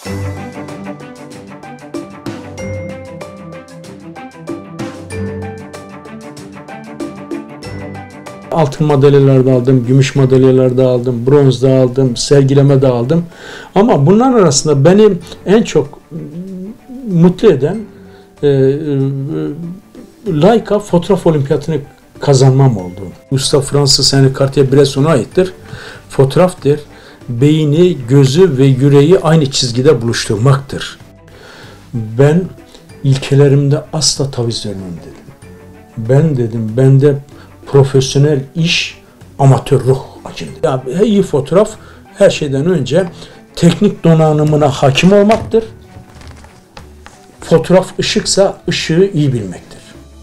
Altın madalyalar da aldım, gümüş madalyalar da aldım, bronz da aldım, sergileme de aldım. Ama bunların arasında beni en çok mutlu eden Leica Fotoğraf Olimpiyatını kazanmam oldu. Usta Fransız Henri Cartier-Bresson'a aittir. Fotoğraftır. Beyni, gözü ve yüreği aynı çizgide buluşturmaktır. Ben ilkelerimde asla taviz vermem dedim. Bende profesyonel iş, amatör ruh açıldı. Ya, iyi fotoğraf her şeyden önce teknik donanımına hakim olmaktır. Fotoğraf ışıksa ışığı iyi bilmektir.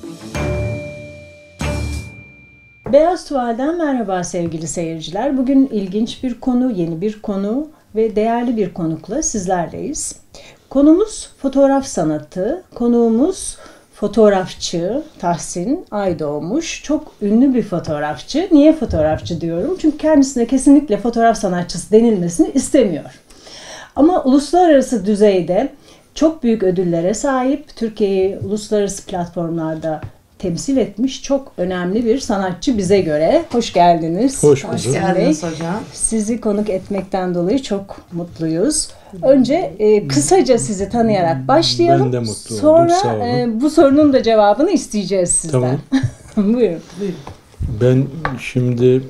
Beyaz Tuval'den merhaba sevgili seyirciler. Bugün ilginç bir konu, yeni bir konu ve değerli bir konukla sizlerleyiz. Konumuz fotoğraf sanatı, konuğumuz fotoğrafçı Tahsin Aydoğmuş. Çok ünlü bir fotoğrafçı. Niye fotoğrafçı diyorum? Çünkü kendisine kesinlikle fotoğraf sanatçısı denilmesini istemiyor. Ama uluslararası düzeyde çok büyük ödüllere sahip, Türkiye'yi uluslararası platformlarda temsil etmiş çok önemli bir sanatçı bize göre. Hoş geldiniz. Hoş bulduk. Hoş geldiniz hocam. Sizi konuk etmekten dolayı çok mutluyuz. Önce kısaca sizi tanıyarak başlayalım. Ben de mutlu oldum. Sonra Sağ olun. bu sorunun da cevabını isteyeceğiz sizden. Tamam. Buyurun. Ben şimdi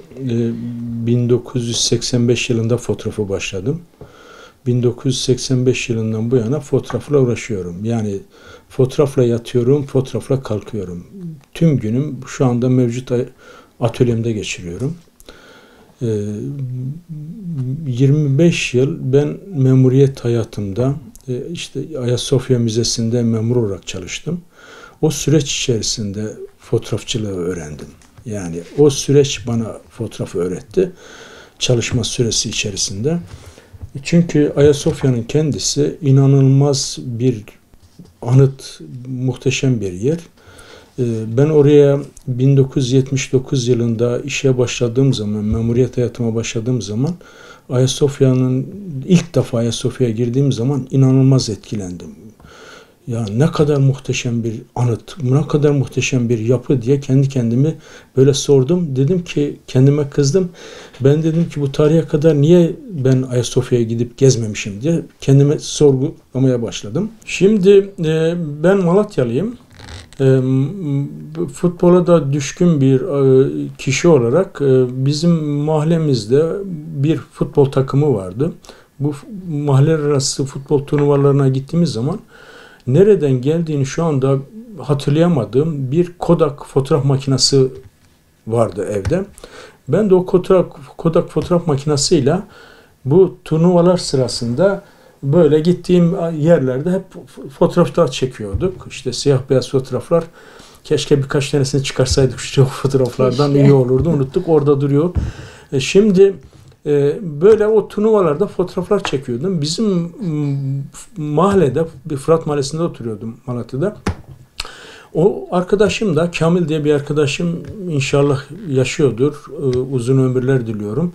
1985 yılında fotoğrafa başladım. 1985 yılından bu yana fotoğrafla uğraşıyorum. Yani fotoğrafla yatıyorum, fotoğrafla kalkıyorum. Tüm günüm şu anda mevcut atölyemde geçiriyorum. 25 yıl ben memuriyet hayatımda işte Ayasofya Müzesi'nde memur olarak çalıştım. O süreç içerisinde fotoğrafçılığı öğrendim. Yani o süreç bana fotoğrafı öğretti. Çalışma süresi içerisinde. Çünkü Ayasofya'nın kendisi inanılmaz bir anıt, muhteşem bir yer. Ben oraya 1979 yılında işe başladığım zaman, memuriyet hayatıma başladığım zaman ilk defa Ayasofya'ya girdiğim zaman inanılmaz etkilendim. Ya ne kadar muhteşem bir anıt, ne kadar muhteşem bir yapı diye kendi kendimi böyle sordum. Dedim ki kendime kızdım. Ben dedim ki bu tarihe kadar niye ben Ayasofya'ya gidip gezmemişim diye kendime sorgulamaya başladım. Şimdi ben Malatyalıyım. Futbola da düşkün bir kişi olarak bizim mahallemizde bir futbol takımı vardı. Bu mahalle arası futbol turnuvalarına gittiğimiz zaman nereden geldiğini şu anda hatırlayamadığım bir Kodak fotoğraf makinesi vardı evde. Ben de o Kodak fotoğraf makinesiyle bu turnuvalar sırasında böyle gittiğim yerlerde hep fotoğraflar çekiyorduk. İşte siyah beyaz fotoğraflar. Keşke birkaç tanesini çıkarsaydık şu fotoğraflardan iyi olurdu. Unuttuk, orada duruyor. Şimdi böyle o turnuvalarda fotoğraflar çekiyordum. Bizim mahallede, bir Fırat Mahallesi'nde oturuyordum Malatya'da. O arkadaşım da, Kamil diye bir arkadaşım, inşallah yaşıyordur. Uzun ömürler diliyorum.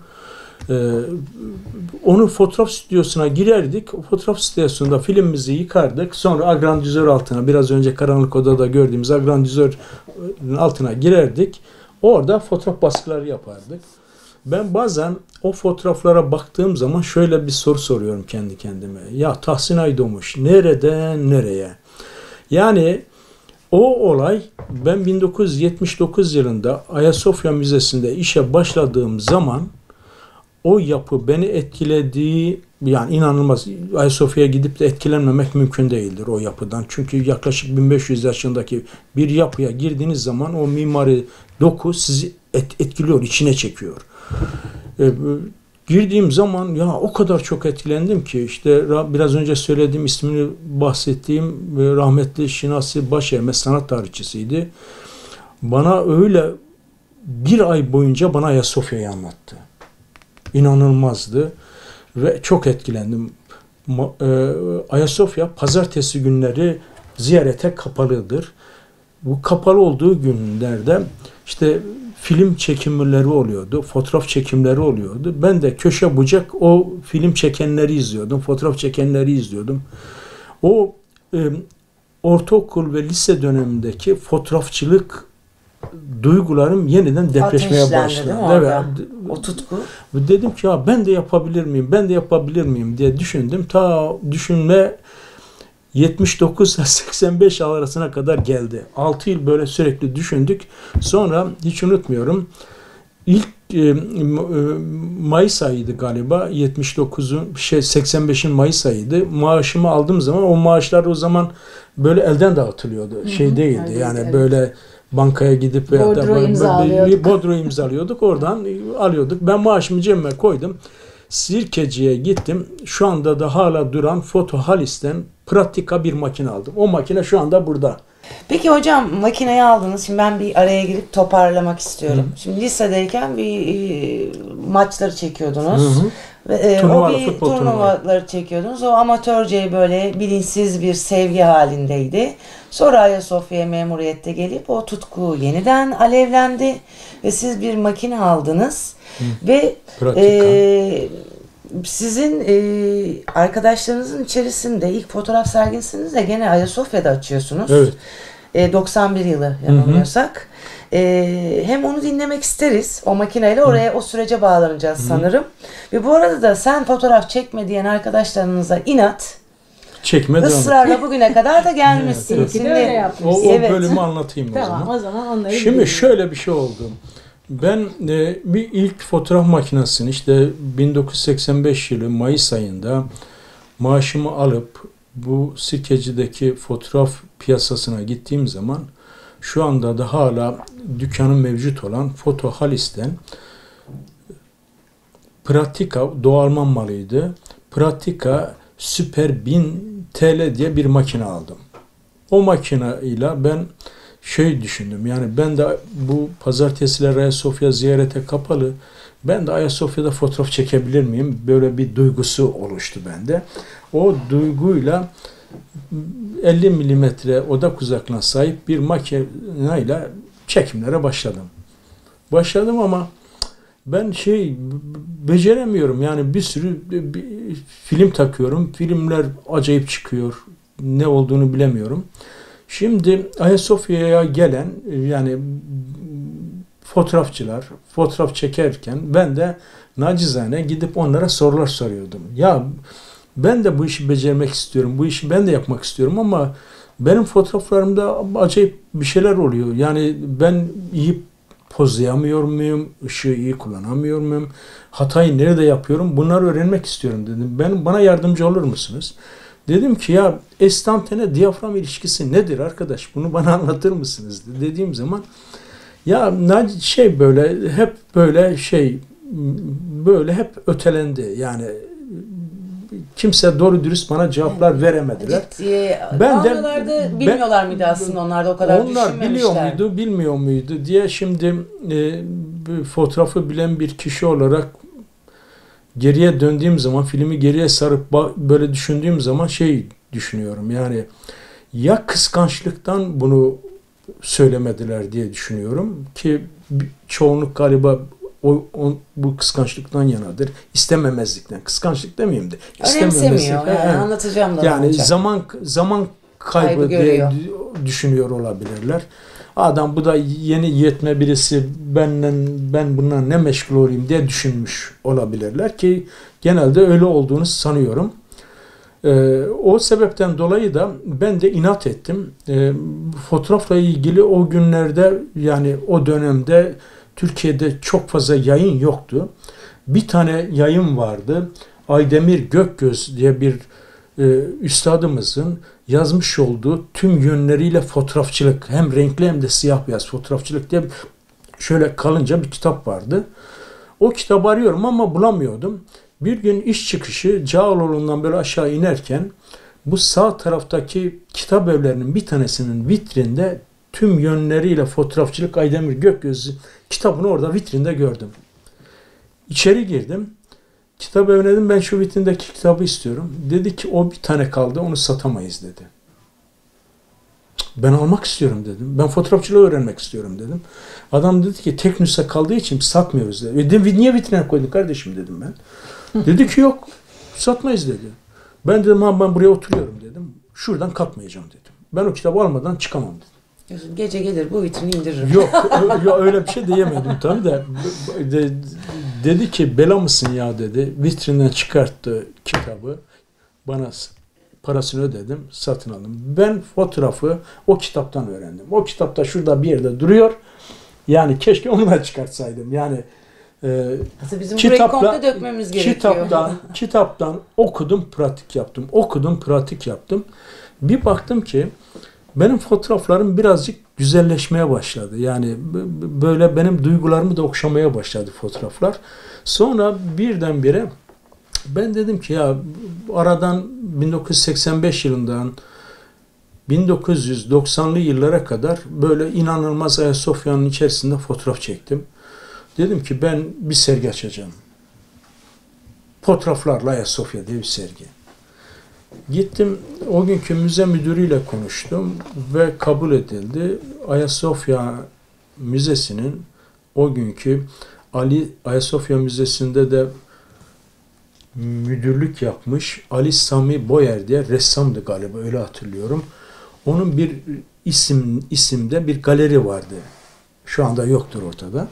Onun fotoğraf stüdyosuna girerdik. O fotoğraf stüdyosunda filmimizi yıkardık. Sonra agrandizör altına, biraz önce karanlık odada gördüğümüz agrandizörün altına girerdik. Orada fotoğraf baskıları yapardık. Ben bazen o fotoğraflara baktığım zaman şöyle bir soru soruyorum kendi kendime. Ya Tahsin Aydoğmuş nereden nereye? Yani o olay, ben 1979 yılında Ayasofya Müzesi'nde işe başladığım zaman o yapı beni etkilediği, yani inanılmaz. Ayasofya'ya gidip de etkilenmemek mümkün değildir o yapıdan. Çünkü yaklaşık 1500 yaşındaki bir yapıya girdiğiniz zaman o mimari doku sizi etkiliyor, içine çekiyor. Girdiğim zaman ya o kadar çok etkilendim ki işte biraz önce söylediğim, ismini bahsettiğim rahmetli Şinasi Başermez sanat tarihçisiydi. Bana öyle bir ay boyunca bana Ayasofya'yı anlattı. İnanılmazdı ve çok etkilendim. Ayasofya pazartesi günleri ziyarete kapalıdır. Bu kapalı olduğu günlerde işte film çekimleri oluyordu, fotoğraf çekimleri oluyordu. Ben de köşe bucak o film çekenleri izliyordum, fotoğraf çekenleri izliyordum. O ortaokul ve lise dönemindeki fotoğrafçılık duygularım yeniden depreşmeye başladı. Evet. O tutku. Dedim ki ya ben de yapabilir miyim? Ben de yapabilir miyim diye düşündüm. Ta düşünme 79-85 arasına kadar geldi. 6 yıl böyle sürekli düşündük. Sonra hiç unutmuyorum. İlk Mayıs ayıydı galiba. 85'in Mayıs ayıydı. Maaşımı aldığım zaman o maaşlar o zaman böyle elden dağıtılıyordu. Şey değildi. Yani evet. Böyle bankaya gidip Bodro imzalıyorduk. Oradan alıyorduk. Ben maaşımı cebime koydum. Sirkeci'ye gittim. Şu anda da hala duran Foto Halis'ten Pratika bir makine aldım. O makine şu anda burada. Peki hocam makineyi aldınız. Şimdi ben bir araya girip toparlamak istiyorum. Hı. Şimdi lisedeyken bir maçları çekiyordunuz. Hı hı. Ve, turnuvaları çekiyordunuz. O amatörce böyle bilinçsiz bir sevgi halindeydi. Sonra Ayasofya memuriyette gelip o tutku yeniden alevlendi. Ve siz bir makine aldınız. Hı. Ve sizin arkadaşlarınızın içerisinde ilk fotoğraf sergisinizi de gene Ayasofya'da açıyorsunuz. Evet. 91 yılı yanılmıyorsak. Hem onu dinlemek isteriz. O makineyle oraya o sürece bağlanacağız sanırım. Ve bu arada da sen fotoğraf çekme diyen arkadaşlarınıza inat. Çekme ısrarla bugüne kadar da gelmişsiniz. Evet, o bölümü anlatayım tamam, o zaman onları şimdi bilmiyorum. Şöyle bir şey oldu. Ben bir ilk fotoğraf makinesini işte 1985 yılı Mayıs ayında maaşımı alıp bu Sirkeci'deki fotoğraf piyasasına gittiğim zaman şu anda da hala dükkanı mevcut olan Foto Halis'ten Pratika Doğu Alman malıydı. Pratika Super 1000 TL diye bir makine aldım. O makineyle ben düşündüm. Yani ben de bu pazartesiler Ayasofya ziyarete kapalı. Ben de Ayasofya'da fotoğraf çekebilir miyim? Böyle bir duygusu oluştu bende. O duyguyla 50 milimetre odak uzaklığına sahip bir makineyle çekimlere başladım ama ben beceremiyorum. Yani bir sürü film takıyorum. Filmler acayip çıkıyor. Ne olduğunu bilemiyorum. Şimdi Ayasofya'ya gelen yani fotoğrafçılar fotoğraf çekerken ben de nacizane gidip onlara sorular soruyordum. Ya ben de bu işi becermek istiyorum. Bu işi ben de yapmak istiyorum ama benim fotoğraflarımda acayip bir şeyler oluyor. Yani ben iyi pozlayamıyor muyum? Işığı iyi kullanamıyor muyum? Hatayı nerede yapıyorum? Bunları öğrenmek istiyorum dedim. Bana yardımcı olur musunuz? Dedim ki ya estantene diyafram ilişkisi nedir arkadaş? Bunu bana anlatır mısınız? Dediğim zaman ya böyle hep böyle hep ötelendi. Yani kimse doğru dürüst bana cevaplar veremediler. Ben de bilmiyorlar mıydı aslında onlar da o kadar düşünmemişler. Onlar bilmiyor muydu diye şimdi fotoğrafı bilen bir kişi olarak geriye döndüğüm zaman filmi geriye sarıp böyle düşündüğüm zaman düşünüyorum. Yani ya kıskançlıktan bunu söylemediler diye düşünüyorum ki çoğunluk galiba bu kıskançlıktan yanadır. İstememezlikten. Kıskançlık demeyeyim de. Önemsemiyor. Yani anlatacağım da. Yani zaman kaybı diye düşünüyor olabilirler. Adam bu da yeni yetme birisi ben bundan ne meşgul olayım diye düşünmüş olabilirler ki genelde öyle olduğunu sanıyorum. O sebepten dolayı da ben de inat ettim. Fotoğrafla ilgili o günlerde yani o dönemde Türkiye'de çok fazla yayın yoktu. Bir tane yayın vardı. Aydemir Gökgöz diye bir üstadımızın yazmış olduğu tüm yönleriyle fotoğrafçılık hem renkli hem de siyah beyaz fotoğrafçılık diye şöyle kalınca bir kitap vardı. O kitabı arıyorum ama bulamıyordum. Bir gün iş çıkışı Cağaloğlu'ndan böyle aşağı inerken bu sağ taraftaki kitap evlerinin bir tanesinin vitrinde tüm yönleriyle fotoğrafçılık Aydemir Gökgöz kitabını orada vitrinde gördüm. İçeri girdim. Kitap evine dedim ben şu vitrindeki kitabı istiyorum. Dedi ki o bir tane kaldı onu satamayız dedi. Ben almak istiyorum dedim. Ben fotoğrafçılığı öğrenmek istiyorum dedim. Adam dedi ki tek nüsha kaldığı için satmıyoruz dedi. Dedim, niye vitrine koydun kardeşim dedim ben. Dedi ki yok satmayız dedi. Ben dedim ben buraya oturuyorum dedim. Şuradan kalkmayacağım dedim. Ben o kitabı almadan çıkamam dedim. Gece gelir bu vitrini indiririm. Yok öyle bir şey diyemedim tabii de. Dedi ki bela mısın ya dedi. Vitrinden çıkarttı kitabı. Bana parasını ödedim, satın aldım. Ben fotoğrafı o kitaptan öğrendim. O kitapta şurada bir yerde duruyor. Yani keşke onu da çıkartsaydım. Yani bizim burayı komple dökmemiz gerekiyor. Kitaptan okudum, pratik yaptım. Bir baktım ki benim fotoğraflarım birazcık güzelleşmeye başladı. Yani böyle benim duygularımı da okşamaya başladı fotoğraflar. Sonra birdenbire ben dedim ki ya aradan 1985 yılından 1990'lı yıllara kadar böyle inanılmaz Ayasofya'nın içerisinde fotoğraf çektim. Dedim ki ben bir sergi açacağım. Fotoğraflarla Ayasofya diye bir sergi. Gittim o günkü müze müdürüyle konuştum ve kabul edildi. Ayasofya Müzesi'nin o günkü Ayasofya Müzesi'nde de müdürlük yapmış Ali Sami Boyer diye ressamdı galiba öyle hatırlıyorum. Onun bir isimde bir galeri vardı. Şu anda yoktur ortada.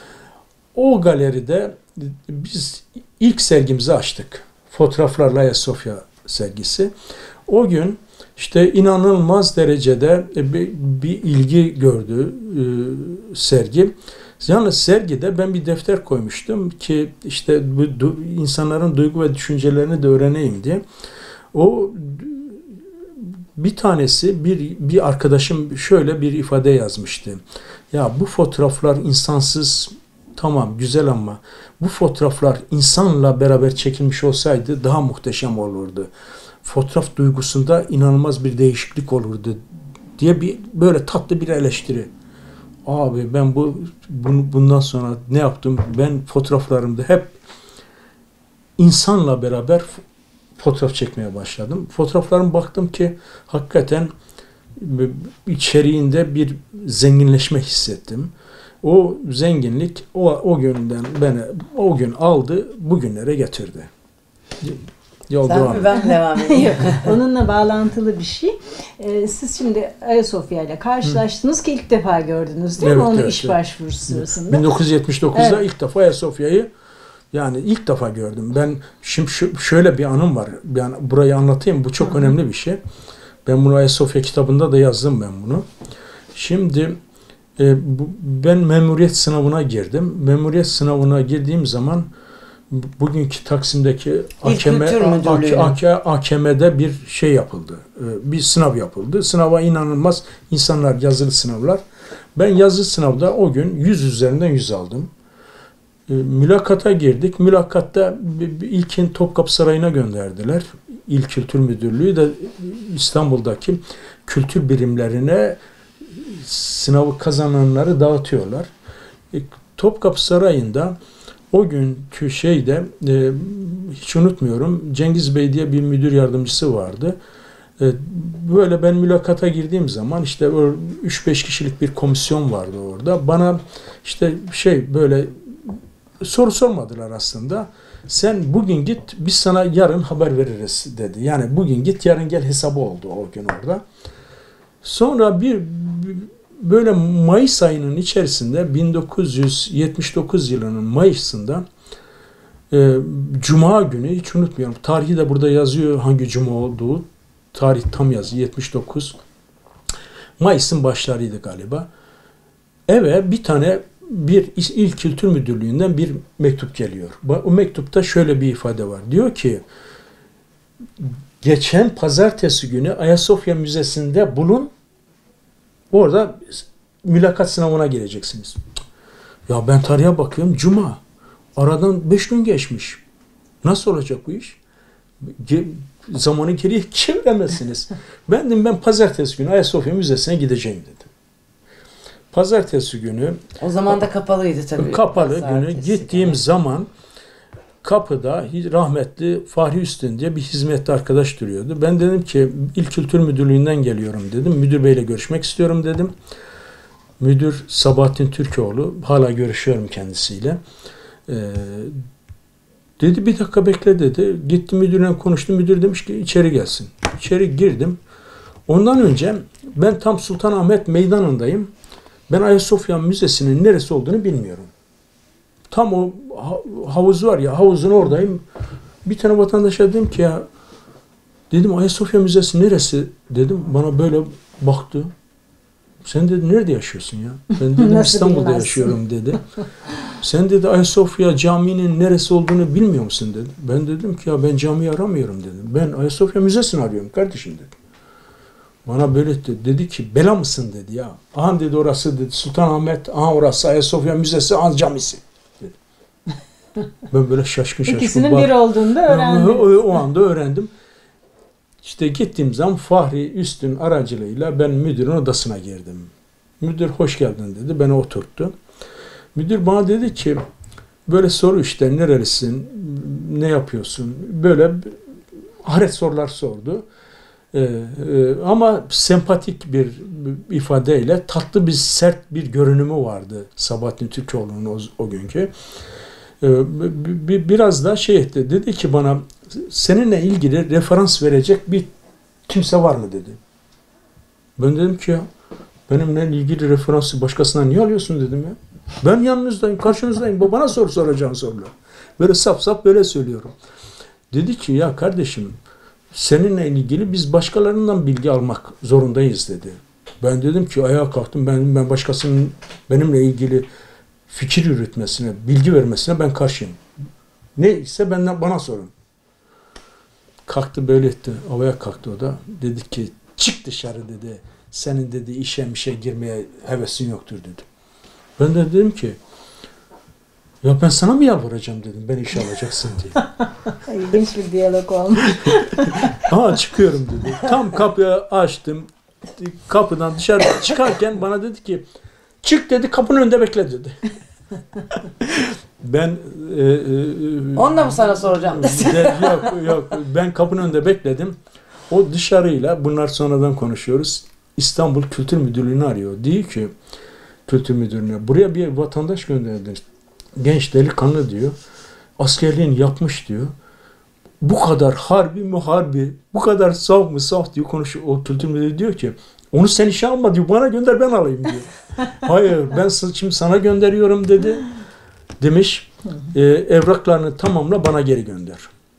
O galeride biz ilk sergimizi açtık. Fotoğraflarla Ayasofya sergisi. O gün işte inanılmaz derecede bir ilgi gördü sergi. Yalnız sergide ben bir defter koymuştum ki işte insanların duygu ve düşüncelerini de öğreneyim diye. O bir tanesi bir arkadaşım şöyle bir ifade yazmıştı. Ya bu fotoğraflar insansız tamam güzel ama bu fotoğraflar insanla beraber çekilmiş olsaydı daha muhteşem olurdu. Fotoğraf duygusunda inanılmaz bir değişiklik olurdu diye böyle tatlı bir eleştiri. Abi ben bundan sonra ne yaptım? Ben fotoğraflarımda hep insanla beraber fotoğraf çekmeye başladım. Fotoğraflarıma baktım ki hakikaten içeriğinde bir zenginleşme hissettim. O zenginlik o günden beni o gün aldı, bugünlere getirdi. Sen mi ben devam edeyim? Onunla bağlantılı bir şey. Siz şimdi Ayasofya ile karşılaştınız ki ilk defa gördünüz değil mi? Onu iş başvurusu sırasında. 1979'da ilk defa Ayasofya'yı yani ilk defa gördüm. Ben şimdi şöyle bir anım var. Yani burayı anlatayım. Bu çok önemli bir şey. Ben bunu Ayasofya kitabında da yazdım ben bunu. Şimdi ben memuriyet sınavına girdim. Memuriyet sınavına girdiğim zaman bugünkü Taksim'deki AKM'de bir şey yapıldı. Bir sınav yapıldı. Sınava inanılmaz insanlar yazılı sınavlar. Ben yazılı sınavda o gün 100 üzerinden 100 aldım. Mülakata girdik. Mülakatta ilkin Topkapı Sarayı'na gönderdiler. İl Kültür Müdürlüğü de İstanbul'daki kültür birimlerine sınavı kazananları dağıtıyorlar. Topkapı Sarayı'nda o günkü şeyde hiç unutmuyorum Cengiz Bey diye bir müdür yardımcısı vardı. Böyle ben mülakata girdiğim zaman işte 3-5 kişilik bir komisyon vardı orada. Bana işte böyle soru sormadılar aslında. Sen bugün git biz sana yarın haber veririz dedi. Yani bugün git yarın gel hesabı oldu o gün orada. Sonra böyle Mayıs ayının içerisinde 1979 yılının Mayıs'ında Cuma günü hiç unutmuyorum. Tarihi de burada yazıyor hangi Cuma olduğu. Tarih tam yazıyor 79. Mayıs'ın başlarıydı galiba. Eve bir İl Kültür Müdürlüğü'nden bir mektup geliyor. O mektupta şöyle bir ifade var. Diyor ki geçen pazartesi günü Ayasofya Müzesi'nde bulun. Orada mülakat sınavına gireceksiniz. Ya ben tarihe bakıyorum. Cuma. Aradan 5 gün geçmiş. Nasıl olacak bu iş? Zamanı geriye çeviremezsiniz. Ben pazartesi günü Ayasofya Müzesi'ne gideceğim dedim. Pazartesi günü. O zaman da kapalıydı tabii. Kapalı günü gittiğim zaman kapıda rahmetli Fahri Üstün diye bir hizmetli arkadaş duruyordu. Ben dedim ki İl Kültür Müdürlüğü'nden geliyorum dedim. Müdür beyle görüşmek istiyorum dedim. Müdür Sabahattin Türkoğlu. Hala görüşüyorum kendisiyle. Dedi bir dakika bekle dedi. Gitti müdürle konuştum. Müdür demiş ki içeri gelsin. İçeri girdim. Ondan önce ben tam Sultanahmet Meydanı'ndayım. Ben Ayasofya Müzesi'nin neresi olduğunu bilmiyorum. Tam o havuz var ya, havuzun oradayım. Bir tane vatandaşa dedim ki ya, dedim Ayasofya Müzesi neresi dedim. Bana böyle baktı. Sen dedi nerede yaşıyorsun ya? Ben dedim İstanbul'da yaşıyorum dedi. Sen dedi Ayasofya Camii'nin neresi olduğunu bilmiyor musun dedi. Ben dedim ki ya ben camiyi aramıyorum dedim. Ben Ayasofya Müzesi'ni arıyorum kardeşim dedim. Bana böyle dedi ki bela mısın dedi ya. Aha dedi orası dedi Sultanahmet, aha orası Ayasofya Müzesi, aha camisi dedi. Ben böyle şaşkın. İkisinin bir olduğunu da öğrendim. O anda öğrendim. İşte gittiğim zaman Fahri Üstün aracılığıyla ben müdürün odasına girdim. Müdür hoş geldin dedi. Beni oturttu. Müdür bana dedi ki böyle soru işte nerelisin, ne yapıyorsun? Böyle ahiret sorular sordu. Ama sempatik bir ifadeyle tatlı bir sert bir görünümü vardı Sabahattin Türkoğlu'nun o günkü. Biraz da şey etti. Dedi ki bana seninle ilgili referans verecek bir kimse var mı dedi. Ben dedim ki ya benimle ilgili referansı başkasına niye alıyorsun dedim ya. Ben yanınızdayım, karşınızdayım. Bu bana soru soracağın sorular. Böyle sap sap böyle söylüyorum. Dedi ki ya kardeşim seninle ilgili biz başkalarından bilgi almak zorundayız dedi. Ben dedim ki ayağa kalktım. Ben başkasının benimle ilgili fikir yürütmesine, bilgi vermesine ben karşıyım. Neyse bana sorun. Kalktı böyle etti. Havaya kalktı o da. Dedi ki çık dışarı dedi. Senin dedi işe girmeye hevesin yoktur dedi. Ben de dedim ki ya ben sana mı yalvaracağım dedim. Ben işe alacaksın diye. İlginç bir diyalog olmuş. Aa çıkıyorum dedi. Tam kapıyı açtım. Kapıdan dışarı çıkarken bana dedi ki çık dedi kapının önünde bekle dedi. Ben onu da mı sana soracağım dedi. Yok. Ben kapının önünde bekledim. O dışarıyla bunlar sonradan konuşuyoruz. İstanbul Kültür Müdürlüğü'nü arıyor. Diyor ki Kültür Müdürlüğü'ne buraya bir vatandaş gönderdi. Genç delikanlı diyor. Askerliğini yapmış diyor. Bu kadar harbi, bu kadar saf diyor konuşuyor. O Kültür Müdürü diyor ki onu sen işe alma diyor. Bana gönder ben alayım diyor. Hayır ben şimdi sana gönderiyorum dedi. Demiş. Evraklarını tamamla bana geri gönder.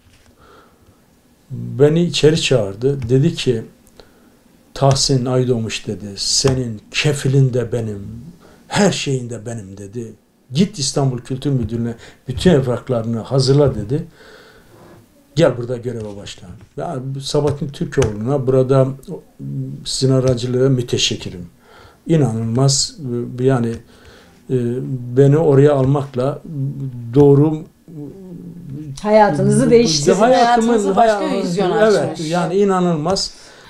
Beni içeri çağırdı. Dedi ki Tahsin Aydoğmuş dedi. Senin kefilin de benim. Her şeyin de benim dedi. Git İstanbul Kültür Müdürlüğü'ne bütün evraklarını hazırla dedi. Gel burada göreve başla. Yani Sabahattin Türkoğlu'na burada sizin aracılığı müteşekkirim. İnanılmaz yani beni oraya almakla doğru hayatınızı değiştirdi. Hayatınızı başka vizyon açmış. Evet yani inanılmaz.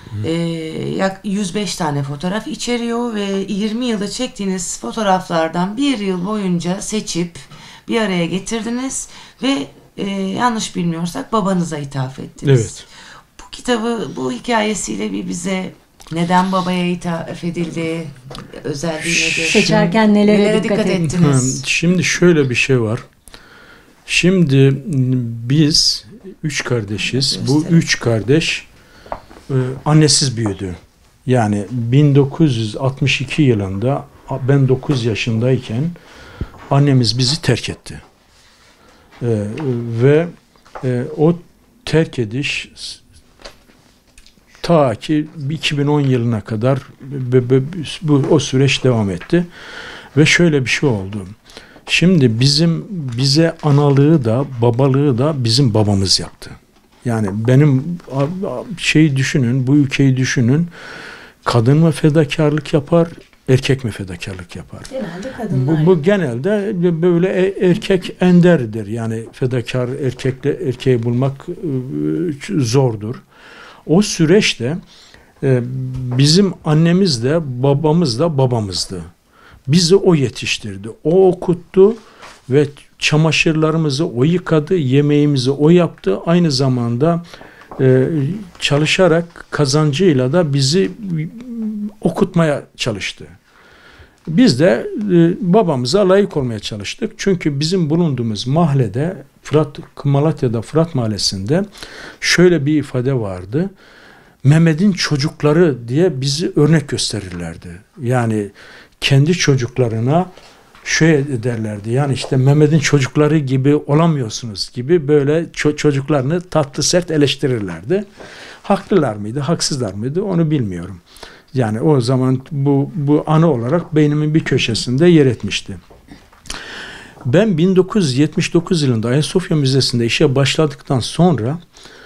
105 tane fotoğraf içeriyor ve 20 yılda çektiğiniz fotoğraflardan bir yıl boyunca seçip bir araya getirdiniz ve yanlış bilmiyorsak babanıza ithaf ettiniz. Evet. Bu kitabı bu hikayesiyle bir bize neden babaya ithaf edildi, özelliği nedir? Seçerken nelere dikkat ettiniz? Şimdi şöyle bir şey var. Şimdi biz 3 kardeşiz. Bu 3 kardeş annesiz büyüdü. Yani 1962 yılında ben 9 yaşındayken annemiz bizi terk etti. Ve o terk ediş ta ki 2010 yılına kadar o süreç devam etti. Ve şöyle bir şey oldu. Şimdi bize analığı da babalığı da bizim babamız yaptı. Yani benim düşünün, bu ülkeyi düşünün. Kadın mı fedakarlık yapar, erkek mi fedakarlık yapar? Genelde kadınlar. Bu genelde böyle erkek enderdir. Yani fedakar erkeği bulmak zordur. O süreçte bizim annemiz de babamız da babamızdı. Bizi o yetiştirdi. O okuttu ve çamaşırlarımızı o yıkadı, yemeğimizi o yaptı. Aynı zamanda çalışarak kazancıyla da bizi okutmaya çalıştı. Biz de babamıza layık olmaya çalıştık. Çünkü bizim bulunduğumuz mahallede, Malatya'da Fırat Mahallesi'nde şöyle bir ifade vardı. Mehmet'in çocukları diye bizi örnek gösterirlerdi. Yani kendi çocuklarına şöyle derlerdi. Yani işte Mehmet'in çocukları gibi olamıyorsunuz gibi böyle çocuklarını tatlı sert eleştirirlerdi. Haklılar mıydı, haksızlar mıydı onu bilmiyorum. Yani o zaman bu anı olarak beynimin bir köşesinde yer etmişti. Ben 1979 yılında Ayasofya Müzesi'nde işe başladıktan sonra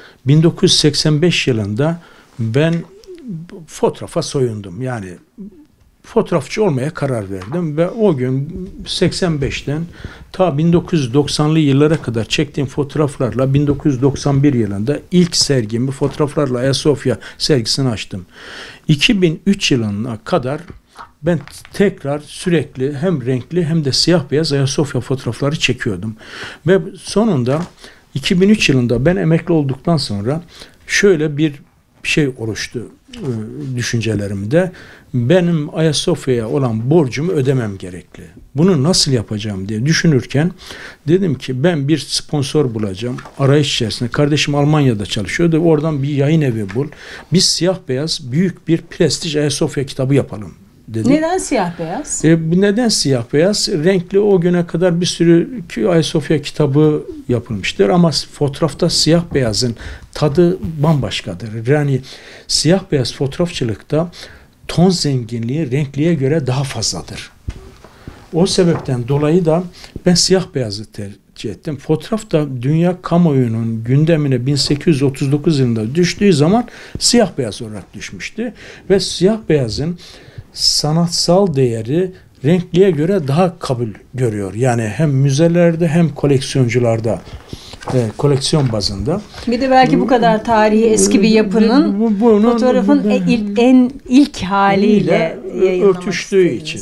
1985 yılında ben fotoğrafa soyundum. Yani fotoğrafçı olmaya karar verdim ve o gün 85'ten ta 1990'lı yıllara kadar çektiğim fotoğraflarla 1991 yılında ilk sergimi fotoğraflarla Ayasofya sergisini açtım. 2003 yılına kadar ben tekrar sürekli hem renkli hem de siyah beyaz Ayasofya fotoğrafları çekiyordum. Ve sonunda 2003 yılında ben emekli olduktan sonra şöyle bir şey oluştu düşüncelerimde. Benim Ayasofya'ya olan borcumu ödemem gerekli. Bunu nasıl yapacağım diye düşünürken dedim ki ben bir sponsor bulacağım. Arayış içerisinde. Kardeşim Almanya'da çalışıyordu. Oradan bir yayın evi bul. Biz siyah beyaz büyük bir prestij Ayasofya kitabı yapalım dedi. Neden siyah beyaz? Neden siyah beyaz? Renkli o güne kadar bir sürü Ayasofya kitabı yapılmıştır ama fotoğrafta siyah beyazın tadı bambaşkadır. Yani siyah beyaz fotoğrafçılıkta ton zenginliği renkliye göre daha fazladır. O sebepten dolayı da ben siyah beyazı tercih ettim. Fotoğraf da dünya kamuoyunun gündemine 1839 yılında düştüğü zaman siyah beyaz olarak düşmüştü. Ve siyah beyazın sanatsal değeri renkliye göre daha kabul görüyor. Yani hem müzelerde hem koleksiyoncularda koleksiyon bazında. Bir de belki bu kadar tarihi eski bir yapının fotoğrafın ilk haliyle örtüştüğü için.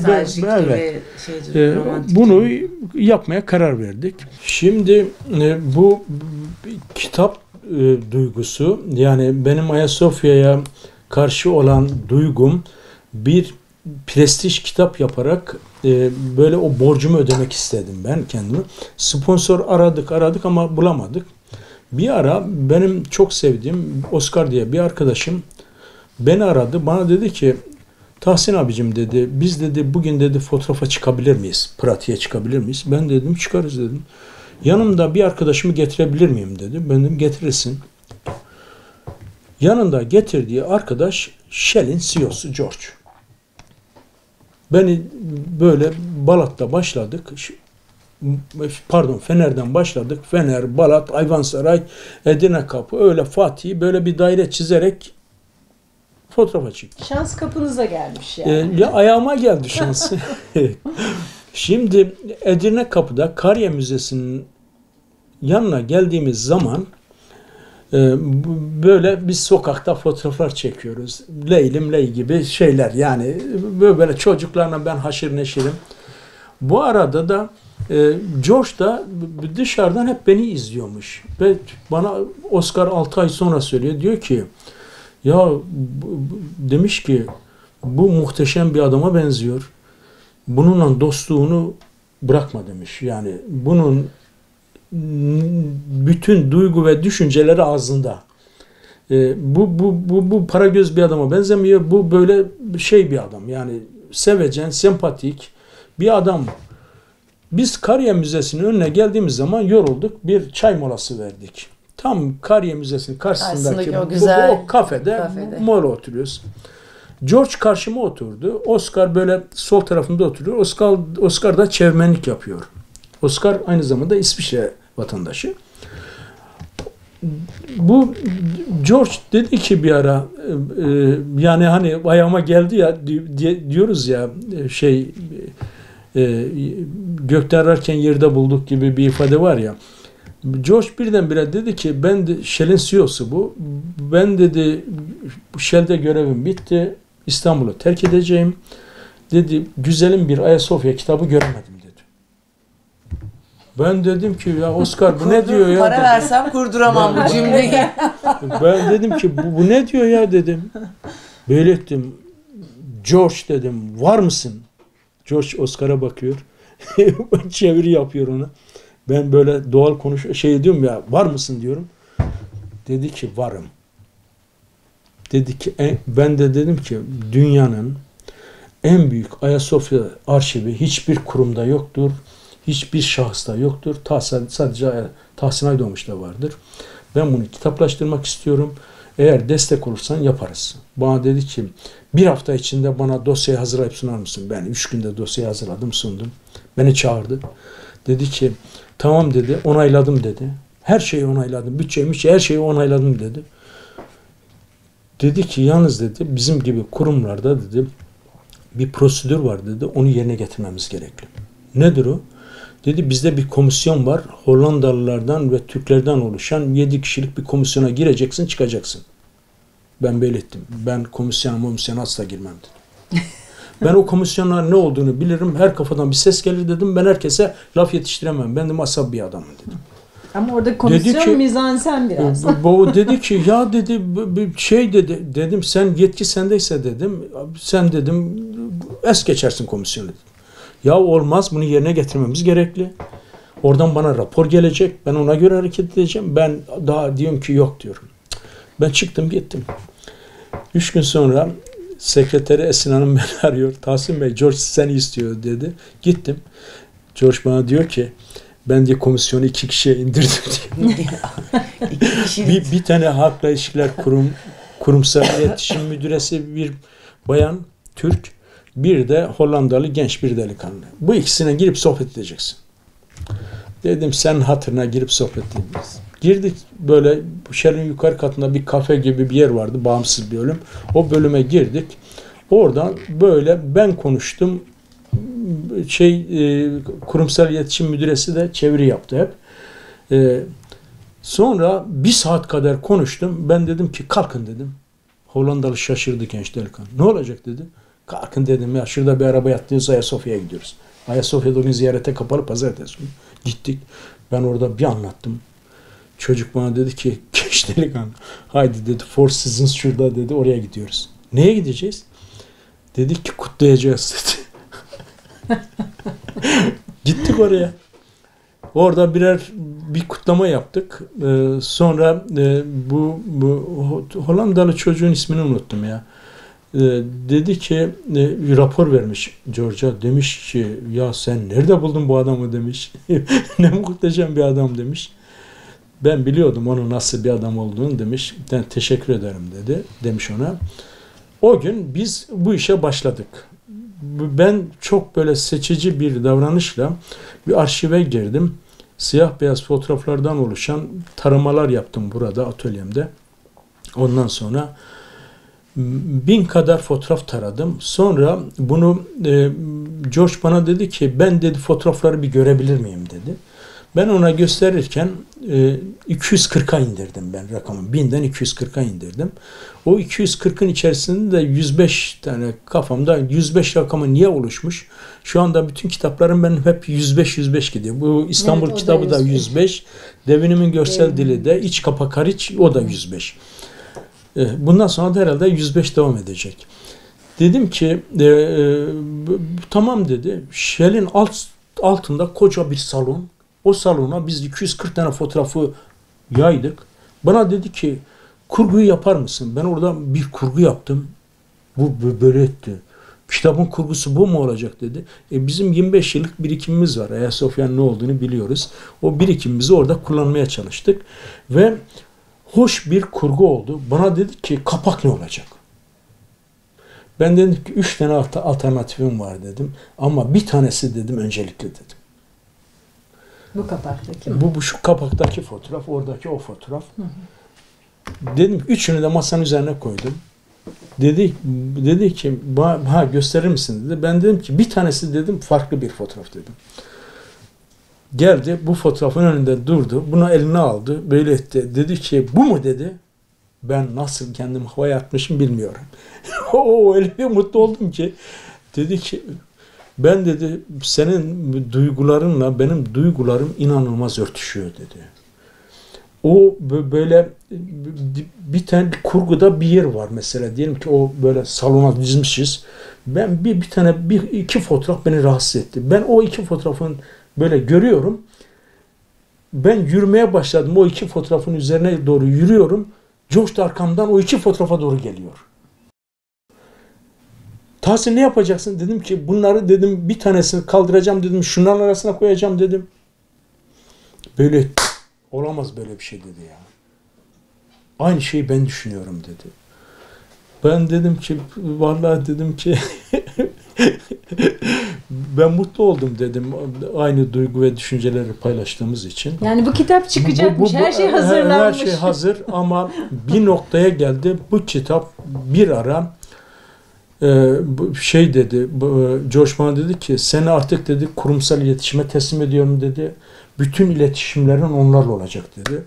Bunu yapmaya karar verdik. Şimdi bu kitap duygusu, yani benim Ayasofya'ya karşı olan duygum, bir prestij kitap yaparak böyle o borcumu ödemek istedim ben kendimi. Sponsor aradık ama bulamadık. Bir ara benim çok sevdiğim Oscar diye bir arkadaşım beni aradı. Bana dedi ki Tahsin abicim dedi, biz dedi bugün dedi fotoğrafa çıkabilir miyiz? Pratiğe çıkabilir miyiz? Ben dedim çıkarız dedim. Yanımda bir arkadaşımı getirebilir miyim dedi. Ben dedim getirirsin. Yanında getirdiği arkadaş Shell'in CEO'su George. Beni böyle Balat'ta başladık. Fener'den başladık. Fener, Balat, Ayvansaray, Edirnekapı, öyle Fatih'i böyle bir daire çizerek fotoğrafa çıktık. Şans kapınıza gelmiş yani. Ayağıma geldi şans. Şimdi Edirnekapı'da Kariye Müzesi'nin yanına geldiğimiz zaman böyle biz sokakta fotoğraflar çekiyoruz. Leylim ley gibi şeyler, yani böyle çocuklarla ben haşır neşirim. Bu arada da George da dışarıdan hep beni izliyormuş. Ve bana Oscar 6 ay sonra söylüyor. Diyor ki ya demiş ki bu muhteşem bir adama benziyor. Bununla dostluğunu bırakma demiş. Yani bunun bütün duygu ve düşünceleri ağzında. Bu para göz bir adama benzemiyor. Bu böyle şey bir adam. Yani sevecen, sempatik bir adam. Biz Kariye Müzesi'nin önüne geldiğimiz zaman yorulduk. Bir çay molası verdik. Tam Kariye Müzesi'nin karşısındaki o kafede mola oturuyoruz. George karşıma oturdu. Oscar böyle sol tarafımda oturuyor. Oscar da çevirmenlik yapıyor. Oscar aynı zamanda İsviçre vatandaşı. Bu George dedi ki bir ara yani hani ayağıma geldi ya diyoruz ya gökte ararken yerde bulduk gibi bir ifade var ya. George birdenbire dedi ki ben de Shell'in CEO'su bu. Ben dedi Shell'de görevim bitti. İstanbul'u terk edeceğim. Dedi güzelim bir Ayasofya kitabı göremedim dedi. Ben dedim ki ya Oscar bu ne diyor ya? Para versem kurduramam bu cümleyi. Ben dedim ki bu ne diyor ya dedim. Böyle ettim. George dedim, var mısın? George Oscar'a bakıyor. Çeviri yapıyor ona. Ben böyle doğal diyorum ya, var mısın diyorum. Dedi ki varım. Dedi ki ben de dedim ki dünyanın en büyük Ayasofya arşivi hiçbir kurumda yoktur. Hiçbir şahısta yoktur. Sadece Tahsin Aydoğmuş'ta vardır. Ben bunu kitaplaştırmak istiyorum. Eğer destek olursan yaparız. Bana dedi ki bir hafta içinde bana dosyayı hazırlayıp sunar mısın? Ben 3 günde dosyayı hazırladım, sundum. Beni çağırdı. Dedi ki tamam dedi, onayladım dedi. Her şeyi onayladım. Bütçeyi her şeyi onayladım dedi. Dedi ki yalnız dedi bizim gibi kurumlarda dedi bir prosedür var dedi. Onu yerine getirmemiz gerekli. Nedir o? Dedi bizde bir komisyon var. Hollandalılardan ve Türklerden oluşan 7 kişilik bir komisyona gireceksin, çıkacaksın. Ben belirttim. Ben komisyona asla girmem dedim. Ben o komisyonlar ne olduğunu bilirim. Her kafadan bir ses gelir dedim. Ben herkese laf yetiştiremem. Ben de asabi bir adamım dedim. Ama orada komisyon mizansen biraz. Bu dedi ki ya dedi dedi. Dedim sen yetki sendeyse dedim. Sen dedim es geçersin komisyonu dedim. Ya olmaz, bunu yerine getirmemiz gerekli. Oradan bana rapor gelecek. Ben ona göre hareket edeceğim. Ben daha diyorum ki yok diyorum. Ben çıktım gittim. 3 gün sonra sekreteri Esin Hanım beni arıyor. Tahsin Bey, George seni istiyor dedi. Gittim. George bana diyor ki ben diye komisyonu 2 kişiye indirdim diyor. bir tane halkla ilişkiler kurumsal iletişim müdüresi bir bayan Türk, bir de Hollandalı genç bir delikanlı. Bu ikisine girip sohbet edeceksin. Dedim sen hatırına girip sohbet edeceğiz. Girdik böyle Shell'in yukarı katında bir kafe gibi bir yer vardı, bağımsız bir bölüm. O bölüme girdik. Oradan böyle ben konuştum. Kurumsal iletişim müdüresi de çeviri yaptı hep. Sonra 1 saat kadar konuştum. Ben dedim ki kalkın dedim. Hollandalı şaşırdı genç delikanlı. Ne olacak dedi. Kalkın dedim ya şurada bir araba yattığınız Ayasofya'ya gidiyoruz. Ayasofya'da o gün ziyarete kapalı, pazartesi günü gittik. Ben orada bir anlattım. Çocuk bana dedi ki genç delikanlı haydi dedi Four Seasons şurada dedi, oraya gidiyoruz. Neye gideceğiz? Dedik ki kutlayacağız dedi. Gittik oraya. Orada bir kutlama yaptık. Sonra bu Hollandalı çocuğun ismini unuttum ya. Dedi ki bir rapor vermiş George'a. Demiş ki ya sen nerede buldun bu adamı demiş. Ne muhteşem bir adam demiş. Ben biliyordum onun nasıl bir adam olduğunu demiş. Ben teşekkür ederim dedi. Demiş ona. O gün biz bu işe başladık. Ben çok böyle seçici bir davranışla bir arşive girdim. Siyah beyaz fotoğraflardan oluşan taramalar yaptım burada atölyemde. Ondan sonra 1000 kadar fotoğraf taradım. Sonra bunu George bana dedi ki ben dedi fotoğrafları bir görebilir miyim dedi. Ben ona gösterirken 240'a indirdim ben rakamı. 1000'den 240'a indirdim. O 240'ın içerisinde de 105 tane kafamda 105 rakamı niye oluşmuş? Şu anda bütün kitaplarım benim hep 105 gidiyor. Bu İstanbul evet, kitabı da 105. Devinimin görsel dili de iç kapak hariç o da 105. Bundan sonra da herhalde 105 devam edecek. Dedim ki tamam dedi. Shell'in altında koca bir salon. O salona biz 240 tane fotoğrafı yaydık. Bana dedi ki kurguyu yapar mısın? Ben orada bir kurgu yaptım. Bu böyle etti. Kitabın kurgusu bu mu olacak dedi. Bizim 25 yıllık birikimimiz var. Ayasofya'nın ne olduğunu biliyoruz. O birikimimizi orada kullanmaya çalıştık. Ve hoş bir kurgu oldu. Bana dedi ki kapak ne olacak? Ben dedim ki 3 tane alternatifim var dedim. Ama bir tanesi dedim öncelikli dedim. Bu kapaktaki mi? Bu şu kapaktaki fotoğraf, oradaki o fotoğraf. Hı hı. Dedim üçünü de masanın üzerine koydum. Dedi ki gösterir misin dedi. Ben dedim ki bir tanesi dedim farklı bir fotoğraf dedim. Geldi bu fotoğrafın önünde durdu. Bunu eline aldı. Böyle etti. Dedi ki bu mu dedi. Ben nasıl kendimi havaya atmışım bilmiyorum. Öyle bir mutlu oldum ki. Dedi ki Ben dedi senin duygularınla benim duygularım inanılmaz örtüşüyor dedi. O böyle bir tane kurguda bir yer var mesela. Diyelim ki o böyle salona dizmişiz. Ben bir tane iki fotoğraf beni rahatsız etti. Ben o iki fotoğrafın böyle görüyorum. Ben yürümeye başladım. O iki fotoğrafın üzerine doğru yürüyorum. George da arkamdan o iki fotoğrafa doğru geliyor. Tahsin ne yapacaksın? Dedim ki bunları dedim bir tanesini kaldıracağım dedim. Şunların arasına koyacağım dedim. Böyle olamaz böyle bir şey dedi ya. Aynı şeyi ben düşünüyorum dedi. Ben dedim ki vallahi dedim ki ben mutlu oldum dedim. Aynı duygu ve düşünceleri paylaştığımız için. Yani bu kitap çıkacakmış. Her şey hazırlanmış. Her şey hazır ama bir noktaya geldi. Bu kitap bir ara şey dedi. George bana dedi ki seni artık dedi kurumsal iletişime teslim ediyorum dedi. Bütün iletişimlerin onlarla olacak dedi.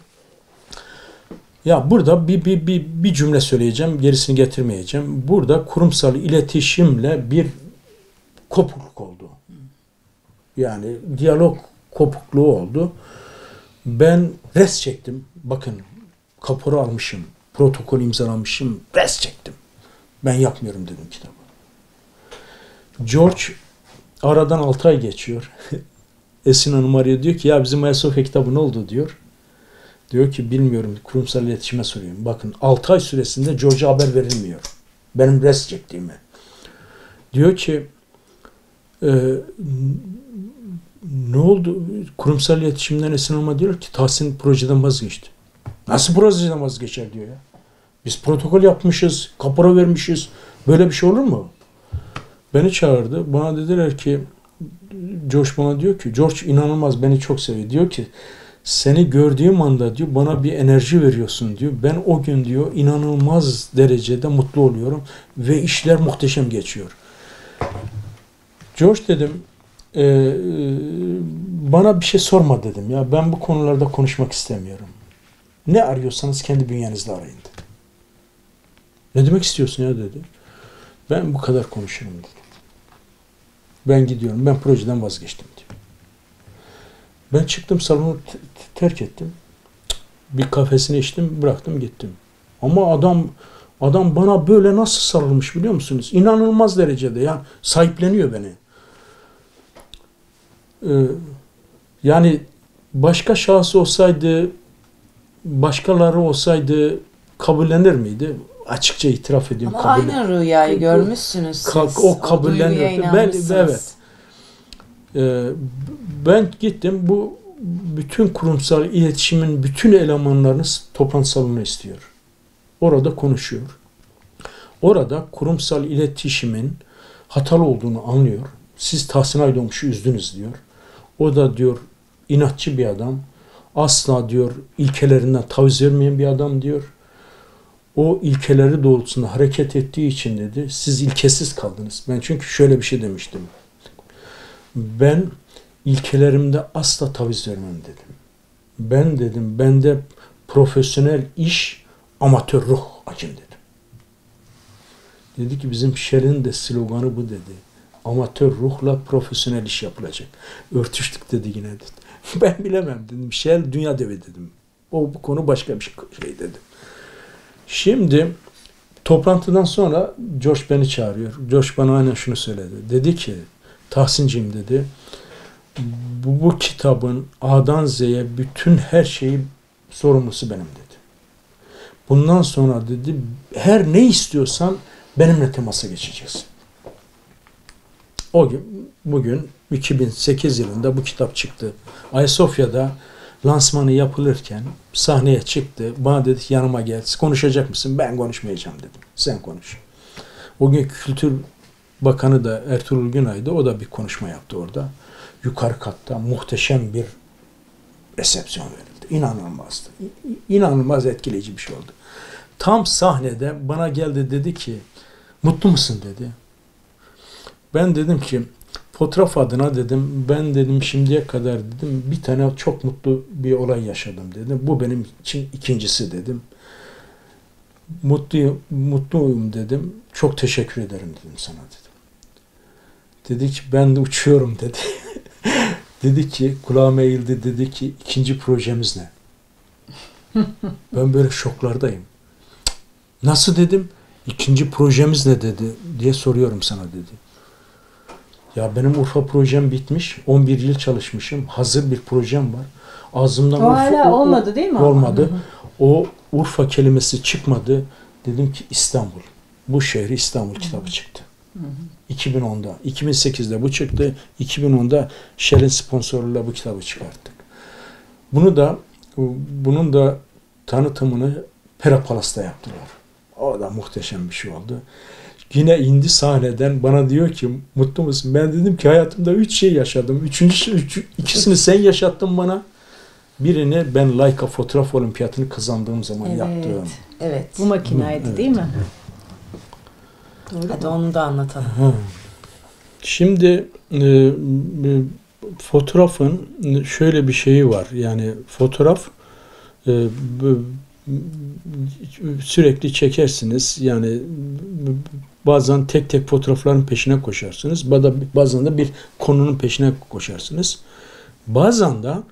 Ya burada bir cümle söyleyeceğim. Gerisini getirmeyeceğim. Burada kurumsal iletişimle bir kopukluk oldu. Yani diyalog kopukluğu oldu. Ben res çektim. Bakın kapora almışım. Protokol imzalamışım. Res çektim. Ben yapmıyorum dedim kitabı. George aradan 6 ay geçiyor. Esin Hanım arıyor diyor ki ya bizim Ayasofya kitabı ne oldu diyor. Diyor ki bilmiyorum kurumsal iletişime soruyorum. Bakın 6 ay süresinde George'a haber verilmiyor. Benim res çektiğimi. Diyor ki ne oldu? Kurumsal iletişimden Esin Hanım'a diyor ki Tahsin projeden vazgeçti. Nasıl projeden vazgeçer diyor ya. Biz protokol yapmışız, kapora vermişiz. Böyle bir şey olur mu? Beni çağırdı. Bana dediler ki George bana diyor ki George inanılmaz beni çok seviyor. Diyor ki seni gördüğüm anda diyor bana bir enerji veriyorsun diyor. Ben o gün diyor inanılmaz derecede mutlu oluyorum ve işler muhteşem geçiyor. George dedim bana bir şey sorma dedim ya ben bu konularda konuşmak istemiyorum. Ne arıyorsanız kendi bünyenizde arayın dedi. Ne demek istiyorsun ya dedi. Ben bu kadar konuşurum dedi. Ben gidiyorum. Ben projeden vazgeçtim diyor. Ben çıktım salonu terk ettim. Bir kafesini içtim, bıraktım gittim. Ama adam bana böyle nasıl sarılmış biliyor musunuz? İnanılmaz derecede ya sahipleniyor beni. Yani başka şahıs olsaydı, başkaları olsaydı kabullenir miydi? Açıkça itiraf ediyorum. Ama aynı rüyayı görmüşsünüz siz. O kabullenirdi. Evet. Ben gittim bu bütün kurumsal iletişimin bütün elemanlarını toplantı salonuna istiyor. Orada konuşuyor. Orada kurumsal iletişimin hatalı olduğunu anlıyor. Siz Tahsin Aydoğmuş'u üzdünüz diyor. O da diyor inatçı bir adam. Asla diyor ilkelerinden taviz vermeyen bir adam diyor. O ilkeleri doğrultusunda hareket ettiği için dedi siz ilkesiz kaldınız. Ben çünkü şöyle bir şey demiştim. Ben ilkelerimde asla taviz vermem dedim. Ben dedim bende profesyonel iş amatör ruh acım dedim. Dedi ki bizim Shell'in de sloganı bu dedi. Amatör ruhla profesyonel iş yapılacak. Örtüştük dedi yine dedi. Ben bilemem dedim. Shell dünya devi dedim. Bu konu başka bir şey dedim. Şimdi toplantıdan sonra George beni çağırıyor. George bana aynen şunu söyledi. Dedi ki Tahsin'cim dedi bu kitabın A'dan Z'ye bütün her şeyi sorumlusu benim dedi. Bundan sonra dedi her ne istiyorsan benimle temasa geçeceksin. O gün bugün 2008 yılında bu kitap çıktı. Ayasofya'da lansmanı yapılırken sahneye çıktı. Bana dedi yanıma gel. Konuşacak mısın? Ben konuşmayacağım dedim. Sen konuş. O gün Kültür Bakanı da Ertuğrul Günay'dı. O da bir konuşma yaptı orada. Yukarı katta muhteşem bir resepsiyon verildi. İnanılmazdı. İnanılmaz etkileyici bir şey oldu. Tam sahnede bana geldi dedi ki mutlu musun dedi. Ben dedim ki fotoğraf adına dedim ben dedim şimdiye kadar dedim bir tane çok mutlu bir olay yaşadım dedim. Bu benim için ikincisi dedim. Mutluyum dedim. Çok teşekkür ederim dedim sana dedim. Dedi ki ben de uçuyorum dedi. Dedi ki kulağıma eğildi, dedi ki ikinci projemiz ne? Ben böyle şoklardayım. Nasıl dedim? İkinci projemiz ne dedi diye soruyorum sana dedi. Ya benim Urfa projem bitmiş. 11 yıl çalışmışım. Hazır bir projem var. Ağzımdan o hala olmadı değil mi? Olmadı. O Urfa kelimesi çıkmadı. Dedim ki İstanbul. Bu şehri İstanbul kitabı çıktı. 2010'da. 2008'de bu çıktı. 2010'da Shell'in sponsorluğuyla bu kitabı çıkarttık. Bunun da tanıtımını Pera Palas'ta yaptılar. O da muhteşem bir şey oldu. Yine indi sahneden bana diyor ki mutlu musun? Ben dedim ki hayatımda 3 şey yaşadım. İkisini sen yaşattın bana. Birini ben Leica fotoğraf olimpiyatını kazandığım zaman yaptım. Evet. Bu makinaydı değil mi? Doğru. Hadi onu da anlatalım. Şimdi fotoğrafın şöyle bir şeyi var. Yani fotoğraf sürekli çekersiniz. Yani bazen tek tek fotoğrafların peşine koşarsınız. Bazen de bir konunun peşine koşarsınız. Bazen de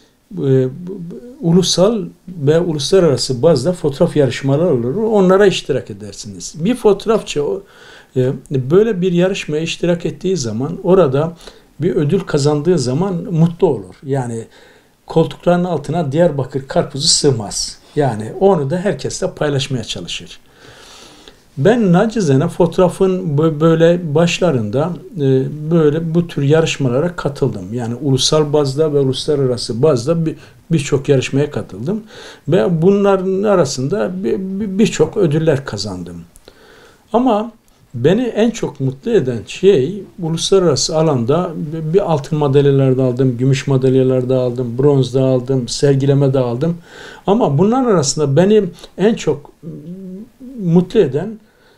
ulusal ve uluslararası bazda fotoğraf yarışmaları olur. Onlara iştirak edersiniz. Bir fotoğrafçı böyle bir yarışmaya iştirak ettiği zaman orada bir ödül kazandığı zaman mutlu olur. Yani koltukların altına Diyarbakır karpuzu sığmaz. Yani onu da herkesle paylaşmaya çalışır. Ben nacizane fotoğrafın böyle başlarında böyle bu tür yarışmalara katıldım. Yani ulusal bazda ve uluslararası bazda birçok yarışmaya katıldım. Ve bunların arasında birçok ödüller kazandım. Ama beni en çok mutlu eden şey uluslararası alanda bir altın madalyalar da aldım, gümüş madalyalar da aldım, bronz da aldım, sergileme de aldım. Ama bunların arasında beni en çok mutlu eden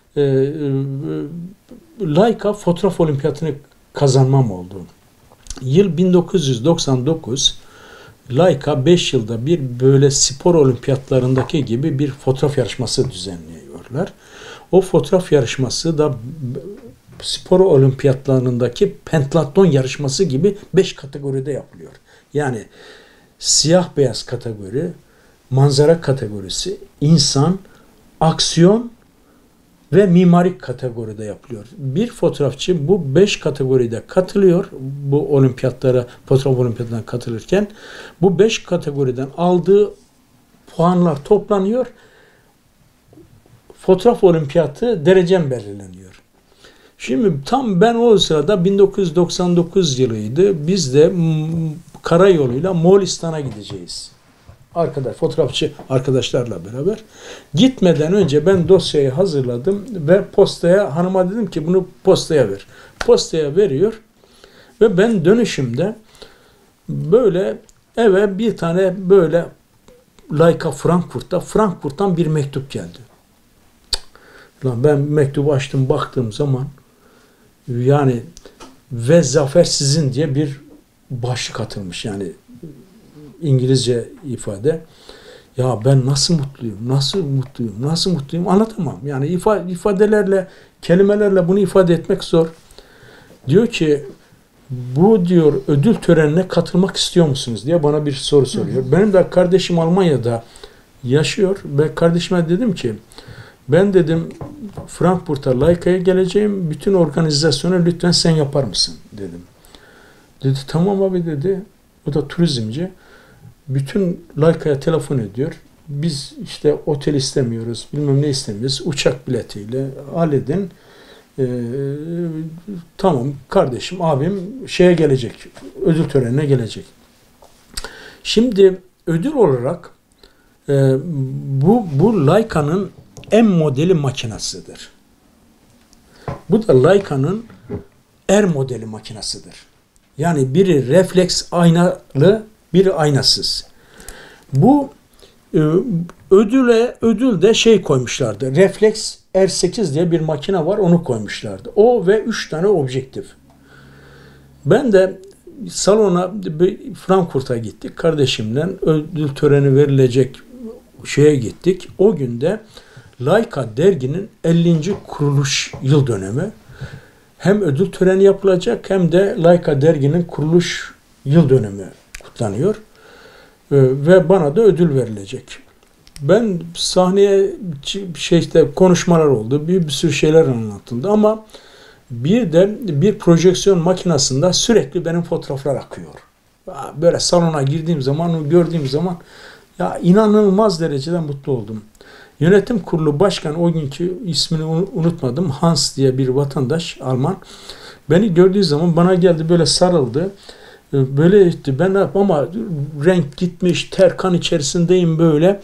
Leica fotoğraf olimpiyatını kazanmam oldu. Yıl 1999. Leica 5 yılda bir böyle spor olimpiyatlarındaki gibi bir fotoğraf yarışması düzenliyorlar. O fotoğraf yarışması da spor olimpiyatlarındaki pentatlon yarışması gibi 5 kategoride yapılıyor. Yani siyah beyaz kategori, manzara kategorisi, insan, aksiyon ve mimarik kategoride yapılıyor. Bir fotoğrafçı bu 5 kategoride katılıyor. Bu olimpiyatlara, fotoğraf olimpiyatlarına katılırken bu 5 kategoriden aldığı puanlar toplanıyor. Fotoğraf olimpiyatı derecem belirleniyor. Şimdi tam ben o sırada 1999 yılıydı. Biz de karayoluyla Moğolistan'a gideceğiz. Fotoğrafçı arkadaşlarla beraber. Gitmeden önce ben dosyayı hazırladım ve postaya hanıma dedim ki bunu postaya ver. Postaya veriyor ve ben dönüşümde böyle eve bir tane böyle Leica Frankfurt'tan bir mektup geldi. Lan ben mektubu açtım baktığım zaman yani ve zafer sizin diye bir başlık atılmış yani İngilizce ifade. Ya ben nasıl mutluyum anlatamam. Yani ifadelerle, kelimelerle bunu ifade etmek zor. Diyor ki bu diyor ödül törenine katılmak istiyor musunuz diye bana bir soru soruyor. Benim de kardeşim Almanya'da yaşıyor ve kardeşime dedim ki ben dedim Frankfurt'a Leica'ya geleceğim. Bütün organizasyonu lütfen sen yapar mısın dedim. Dedi tamam abi dedi. O da turizmci. Bütün Leica'ya telefon ediyor. Biz işte otel istemiyoruz. Bilmem ne istemiyoruz. Uçak biletiyle halledin. Tamam kardeşim abim şeye gelecek. Ödül törenine gelecek. Şimdi ödül olarak bu Leica'nın M modeli makinasıdır. Bu da Leica'nın R modeli makinasıdır. Yani biri refleks aynalı, biri aynasız. Bu ödül de şey koymuşlardı. Refleks R8 diye bir makine var, onu koymuşlardı. O ve 3 tane objektif. Ben de salona Frankfurt'a gittik. Kardeşimle ödül töreni verilecek şeye gittik. O günde Leica derginin 50. kuruluş yıl dönemi. hem ödül töreni yapılacak hem de Laika derginin kuruluş yıl dönümü kutlanıyor. Ve bana da ödül verilecek. Ben sahneye konuşmalar oldu. Bir sürü şeyler anlatıldı ama bir de bir projeksiyon makinesinde sürekli benim fotoğraflar akıyor. Böyle salona girdiğim zaman, gördüğüm zaman ya inanılmaz derecede mutlu oldum. Yönetim kurulu başkanı, o günkü ismini unutmadım, Hans diye bir vatandaş, Alman. Beni gördüğü zaman bana geldi, böyle sarıldı. Böyle etti. Ben ama renk gitmiş, ter kan içerisindeyim böyle.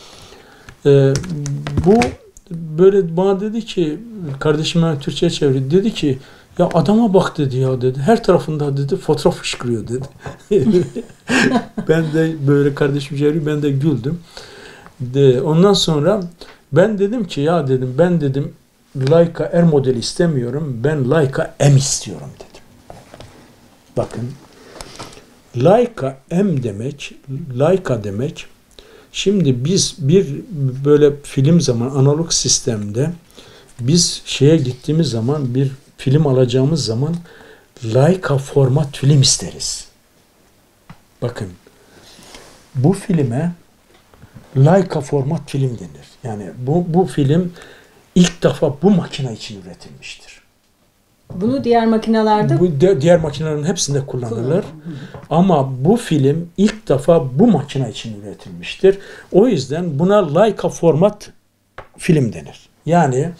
Bu böyle bana dedi ki, kardeşim ben Türkçe'ye çevirdi. Dedi ki ya adama bak dedi ya dedi. Her tarafında dedi fotoğraf fışkırıyor dedi. Ben de böyle kardeşim çeviriyor, ben de güldüm. Ondan sonra ben dedim ki ya dedim, ben dedim Leica R modeli istemiyorum. Ben Leica M istiyorum dedim. Bakın. Leica M demek, Leica demek. Şimdi biz bir böyle film zaman, analog sistemde biz şeye gittiğimiz zaman, bir film alacağımız zaman Leica format film isteriz. Bakın. Bu filme Leica format film denir. Yani bu film ilk defa bu makine için üretilmiştir. Bunu diğer makinelerde... Diğer makinelerin hepsinde kullanılır. Ama bu film ilk defa bu makine için üretilmiştir. O yüzden buna Leica format film denir. Yani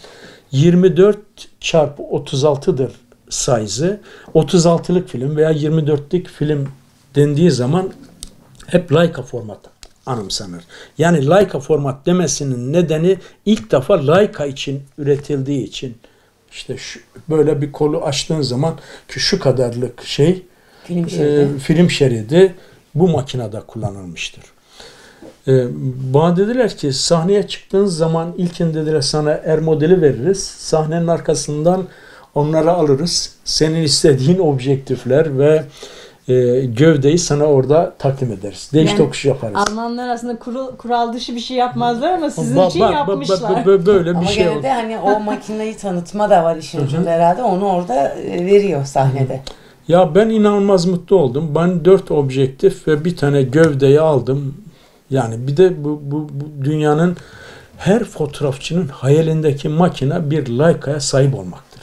24x36'dır size'ı. 36'lık film veya 24'lik film dendiği zaman hep Leica format anımsanır. Yani Leica format demesinin nedeni ilk defa Leica için üretildiği için. İşte böyle bir kolu açtığın zaman ki şu kadarlık film şeridi bu makinede kullanılmıştır. Bana dediler ki sahneye çıktığınız zaman ilkin dediler sana R modeli veririz. Sahnenin arkasından onları alırız. Senin istediğin objektifler ve gövdeyi sana orada takdim ederiz. Değiş tokuş yaparız. Almanlar aslında kural dışı bir şey yapmazlar ama sizin için yapmışlar. Böyle bir ama şey gene de hani o makineyi tanıtma da var işin ucunda herhalde. Onu orada veriyor sahnede. Ya ben inanılmaz mutlu oldum. Ben 4 objektif ve bir tane gövdeyi aldım. Yani bir de bu dünyanın her fotoğrafçının hayalindeki makine bir Leica'ya sahip olmaktır.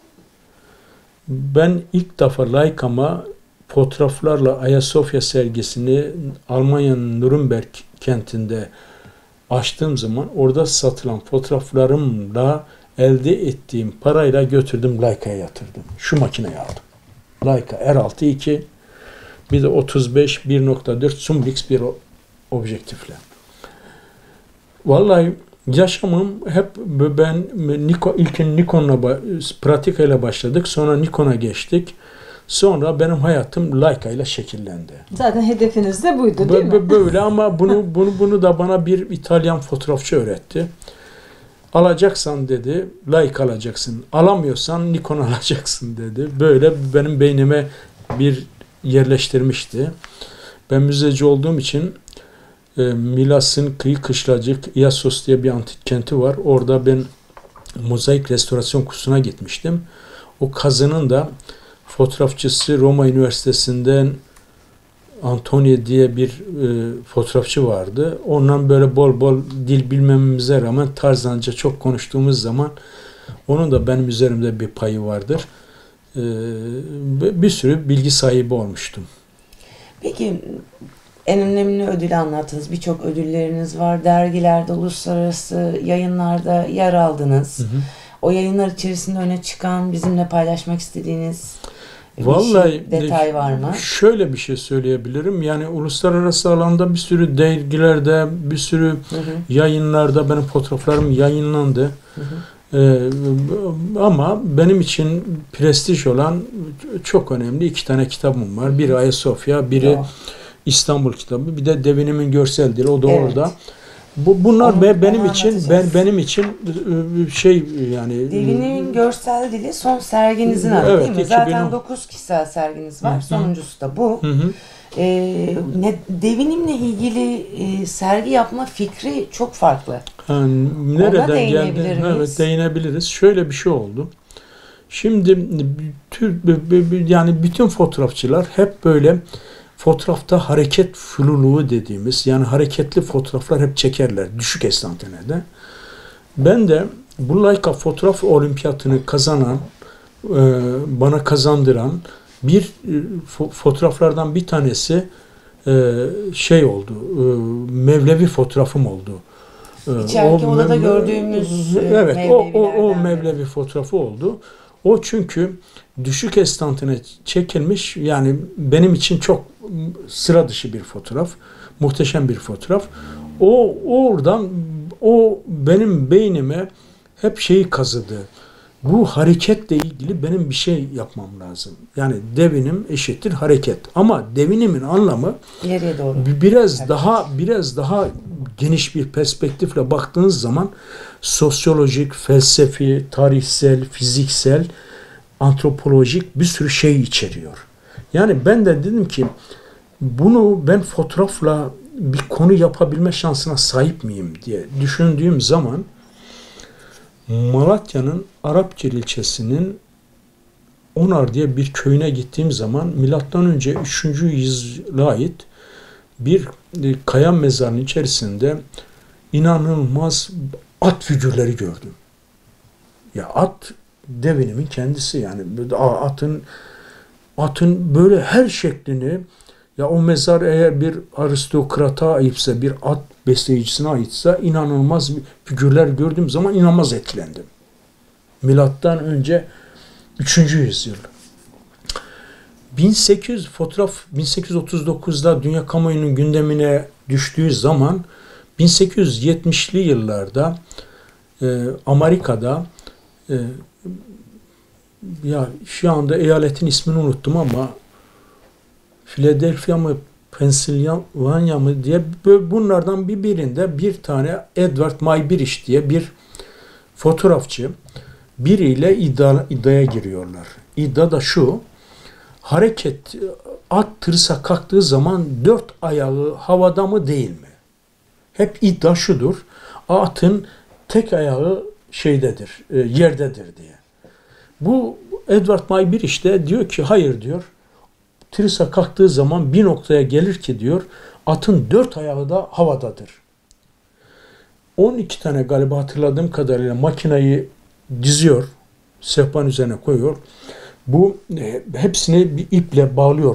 Ben ilk defa Leica'ma fotoğraflarla Ayasofya sergisini Almanya'nın Nürnberg kentinde açtığım zaman orada satılan fotoğraflarımla elde ettiğim parayla götürdüm Leica'ya yatırdım. Şu makineyi aldım. Leica R6-2 bir de 35 1.4 Sumlix bir objektifle. Vallahi yaşamım hep ben ilkin Nikon'la pratika ile başladık. Sonra Nikon'a geçtik. Sonra benim hayatım Leica ile şekillendi. Zaten hedefiniz de buydu değil mi? Böyle ama bunu da bana bir İtalyan fotoğrafçı öğretti. Alacaksan dedi Leica alacaksın. Alamıyorsan Nikon alacaksın dedi. Böyle benim beynime bir yerleştirmişti. Ben müzeci olduğum için Milas'ın kıyı kışlacık Iassos diye bir antik kenti var. Orada ben mozaik restorasyon kursuna gitmiştim. O kazının da fotoğrafçısı Roma Üniversitesi'nden Antonio diye bir fotoğrafçı vardı. Ondan böyle bol bol dil bilmememize rağmen tarzanca çok konuştuğumuz zaman onun da benim üzerimde bir payı vardır. Bir sürü bilgi sahibi olmuştum. Peki en önemli ödülü anlattınız. Birçok ödülleriniz var. Dergilerde, uluslararası yayınlarda yer aldınız. Hı hı. O yayınlar içerisinde öne çıkan, bizimle paylaşmak istediğiniz detay var mı? Şöyle bir şey söyleyebilirim. Yani uluslararası alanda bir sürü dergilerde, bir sürü yayınlarda benim fotoğraflarım yayınlandı. Hı hı. Ama benim için prestij olan çok önemli 2 tane kitabım var. Biri Ayasofya, biri İstanbul kitabı, bir de Devinimin Görsel Dili, o da orada. Bunlar benim için şey yani. Devinimin Görsel Dili son serginizin adı değil mi? Zaten 9 kişisel serginiz var. Hı-hı. Sonuncusu da bu. Devinimle ilgili sergi yapma fikri çok farklı. Nereden geldi? Evet, değinebiliriz. Şöyle bir şey oldu. Şimdi yani bütün fotoğrafçılar hep böyle fotoğrafta hareket fluluğu dediğimiz, yani hareketli fotoğraflar hep çekerler düşük estantinede. Ben de bu Leica fotoğraf olimpiyatını kazanan, bana kazandıran bir fotoğraflardan bir tanesi şey oldu, Mevlevi fotoğrafım oldu. İçeriki odada gördüğümüz evet, o Mevlevi fotoğrafı oldu. O çünkü düşük estantine çekilmiş, yani benim için çok sıra dışı bir fotoğraf, muhteşem bir fotoğraf. Oradan benim beynime hep şeyi kazıdı. Bu hareketle ilgili benim bir şey yapmam lazım. Yani devinim eşittir hareket. Ama devinimin anlamı ileriye doğru. Biraz daha geniş bir perspektifle baktığınız zaman sosyolojik, felsefi, tarihsel, fiziksel, antropolojik bir sürü şey içeriyor. Yani ben de dedim ki bunu ben fotoğrafla bir konu yapabilme şansına sahip miyim diye düşündüğüm zaman Malatya'nın Arapgir ilçesinin Onar diye bir köyüne gittiğim zaman milattan önce 3. yüzyıla ait bir kaya mezarının içerisinde inanılmaz at figürleri gördüm. Ya at devinimin kendisi, yani atın böyle her şeklini, ya o mezar eğer bir aristokrata aitse, bir at besleyicisine aitse, inanılmaz figürler gördüğüm zaman inanılmaz etkilendim. Milattan önce 3. yüzyıl. 1839'da dünya kamuoyunun gündemine düştüğü zaman 1870'li yıllarda Amerika'da ya şu anda eyaletin ismini unuttum ama Philadelphia mı Pennsylvania mı diye bunlardan birinde bir tane Edward Muybridge diye bir fotoğrafçı biriyle iddiaya giriyorlar. İddia da şu: hareket, at tırsa kalktığı zaman 4 ayağı havada mı değil mi? Hep iddia şudur: atın tek ayağı şeydedir, yerdedir diye. Bu Edward Muybridge de diyor ki hayır diyor. Tırsa kalktığı zaman bir noktaya gelir ki diyor, atın 4 ayağı da havadadır. 12 tane galiba hatırladığım kadarıyla makinayı diziyor, sehpanın üzerine koyuyor. Bu hepsini bir iple bağlıyor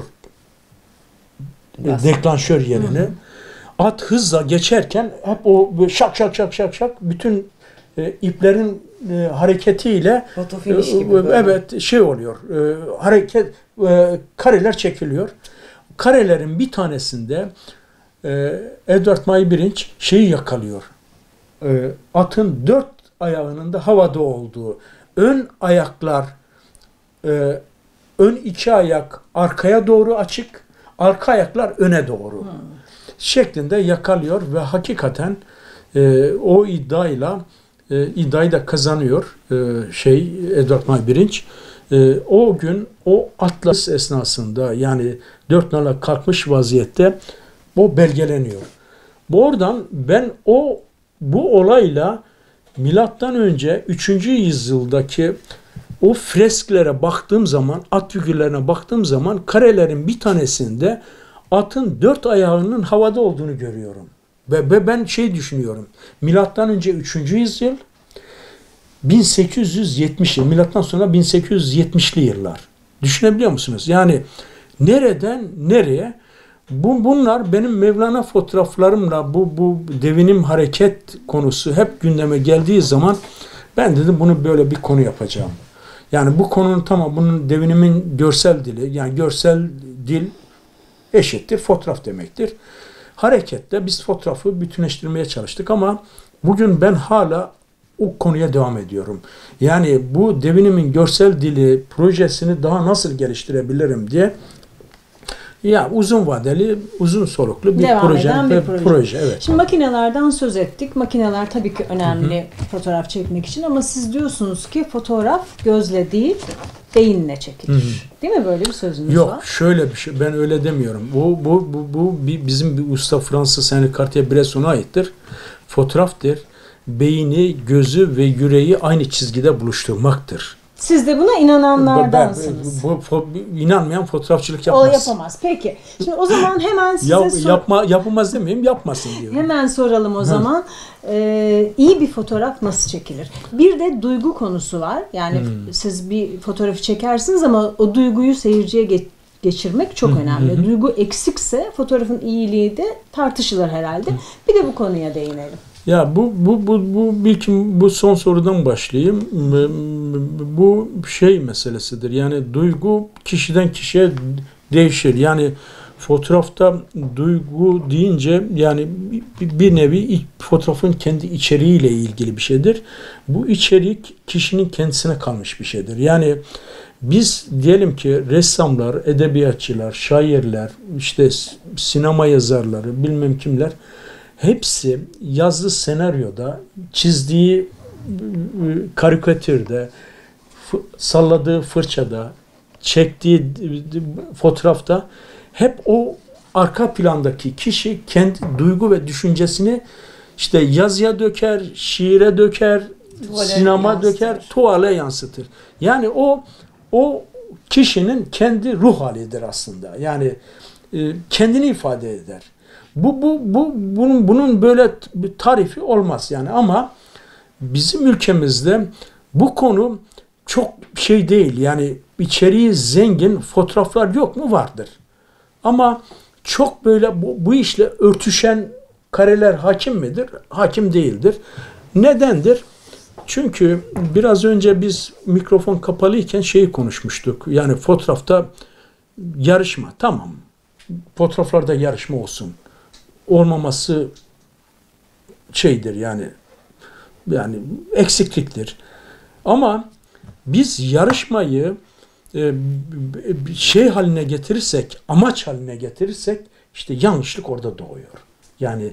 deklanşör yerine. At hızla geçerken hep o şak şak bütün iplerin hareketiyle gibi evet şey oluyor. Hareket kareler çekiliyor. Karelerin bir tanesinde Edward Muybridge şeyi yakalıyor. Atın 4 ayağının da havada olduğu, ön ayaklar ön 2 ayak arkaya doğru açık, arka ayaklar öne doğru şeklinde yakalıyor ve hakikaten o iddiayı da kazanıyor Edward Muybridge. O gün o atlas esnasında, yani 4 nala kalkmış vaziyette o belgeleniyor. Oradan ben bu olayla milattan önce 3. yüzyıldaki o fresklere baktığım zaman, at figürlerine baktığım zaman karelerin bir tanesinde atın 4 ayağının havada olduğunu görüyorum. Ve ben düşünüyorum. Milattan önce 3. yüzyıl, 1870 yıl, milattan sonra 1870'li yıllar. Düşünebiliyor musunuz? Yani nereden nereye? Bunlar benim Mevlana fotoğraflarımla bu devinim hareket konusu hep gündeme geldiği zaman ben dedim bunu böyle bir konu yapacağım. Yani bu konunun bunun devinimin görsel dili, yani görsel dil eşittir fotoğraf demektir. Hareketle biz fotoğrafı bütünleştirmeye çalıştık ama bugün ben hala o konuya devam ediyorum. Yani bu devinimin görsel dili projesini daha nasıl geliştirebilirim diye, ya uzun vadeli, uzun soluklu bir proje. Evet. Şimdi makinelerden söz ettik. Makineler tabii ki önemli fotoğraf çekmek için ama siz diyorsunuz ki fotoğraf gözle değil, beyinle çekilir. Değil mi? Böyle bir sözünüz var. Yok, şöyle bir şey. Ben öyle demiyorum. Bu bizim bir usta Fransız Henri Cartier-Bresson'a aittir. Fotoğraftır. Beyni, gözü ve yüreği aynı çizgide buluşturmaktır. Siz de buna inananlardansınız. İnanmayan fotoğrafçılık yapmaz. O yapamaz. Peki. Şimdi o zaman hemen size yapamaz demeyeyim, yapmasın diyorum. Hemen soralım o zaman. İyi bir fotoğraf nasıl çekilir? Bir de duygu konusu var. Yani siz bir fotoğrafı çekersiniz ama o duyguyu seyirciye geçirmek çok önemli. Duygu eksikse fotoğrafın iyiliği de tartışılır herhalde. Bir de bu konuya değinelim. Ya bu son sorudan başlayayım. Bu şey meselesidir. Yani duygu kişiden kişiye değişir. Yani fotoğrafta duygu deyince yani bir nevi fotoğrafın kendi içeriğiyle ilgili bir şeydir. Bu içerik kişinin kendisine kalmış bir şeydir. Yani biz diyelim ki ressamlar, edebiyatçılar, şairler, işte sinema yazarları, bilmem kimler hepsi yazdığı senaryoda, çizdiği karikatürde, salladığı fırçada, çektiği fotoğrafta hep o arka plandaki kişi kendi duygu ve düşüncesini işte yazıya döker, şiire döker, sinema döker, tuvale yansıtır. Yani o kişinin kendi ruh halidir aslında. Yani kendini ifade eder. Bunun böyle bir tarifi olmaz yani, ama bizim ülkemizde bu konu çok şey değil. Yani içeriği zengin fotoğraflar yok mu? Vardır. Ama çok böyle bu işle örtüşen kareler hakim midir? Hakim değildir. Nedendir? Çünkü biraz önce biz mikrofon kapalıyken şeyi konuşmuştuk. Yani fotoğrafta yarışma. Tamam. Fotoğraflarda yarışma olsun. Olmaması şeydir yani eksikliktir. Ama biz yarışmayı şey haline getirirsek, amaç haline getirirsek işte yanlışlık orada doğuyor. Yani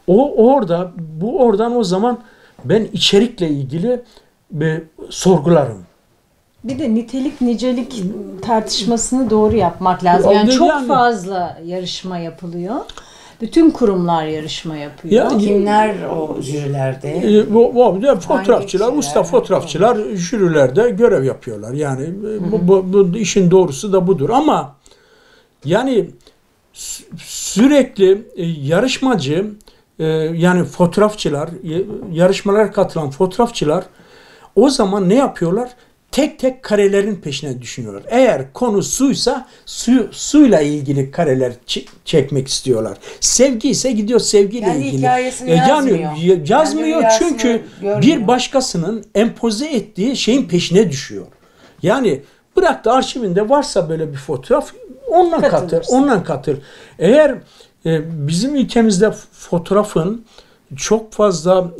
oradan o zaman ben içerikle ilgili sorgularım. Bir de nitelik nicelik tartışmasını doğru yapmak lazım. Yani çok fazla yarışma yapılıyor. Bütün kurumlar yarışma yapıyor. Kimler o jürilerde? Fotoğrafçılar, usta fotoğrafçılar jürilerde görev yapıyorlar. Yani bu işin doğrusu da budur. Ama yani sürekli yarışmacı, yani fotoğrafçılar, yarışmalara katılan fotoğrafçılar o zaman ne yapıyorlar? Tek tek karelerin peşine düşünüyorlar. Eğer konu suysa suyla ilgili kareler çekmek istiyorlar. Sevgi ise gidiyor sevgiyle yani ilgili. Hikayesini yazmıyor. Yazmıyor çünkü bir başkasının empoze ettiği şeyin peşine düşüyor. Yani bırak da arşivinde varsa böyle bir fotoğraf ondan katır. Eğer bizim ülkemizde fotoğrafın çok fazla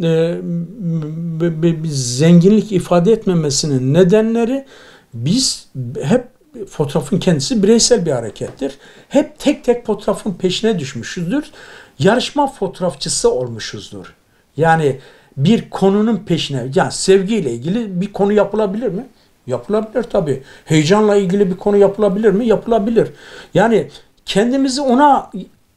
bir zenginlik ifade etmemesinin nedenleri, biz hep fotoğrafın kendisi bireysel bir harekettir. Hep tek tek fotoğrafın peşine düşmüşüzdür. Yarışma fotoğrafçısı olmuşuzdur. Yani bir konunun peşine, yani sevgiyle ilgili bir konu yapılabilir mi? Yapılabilir tabii. Heyecanla ilgili bir konu yapılabilir mi? Yapılabilir. Yani kendimizi ona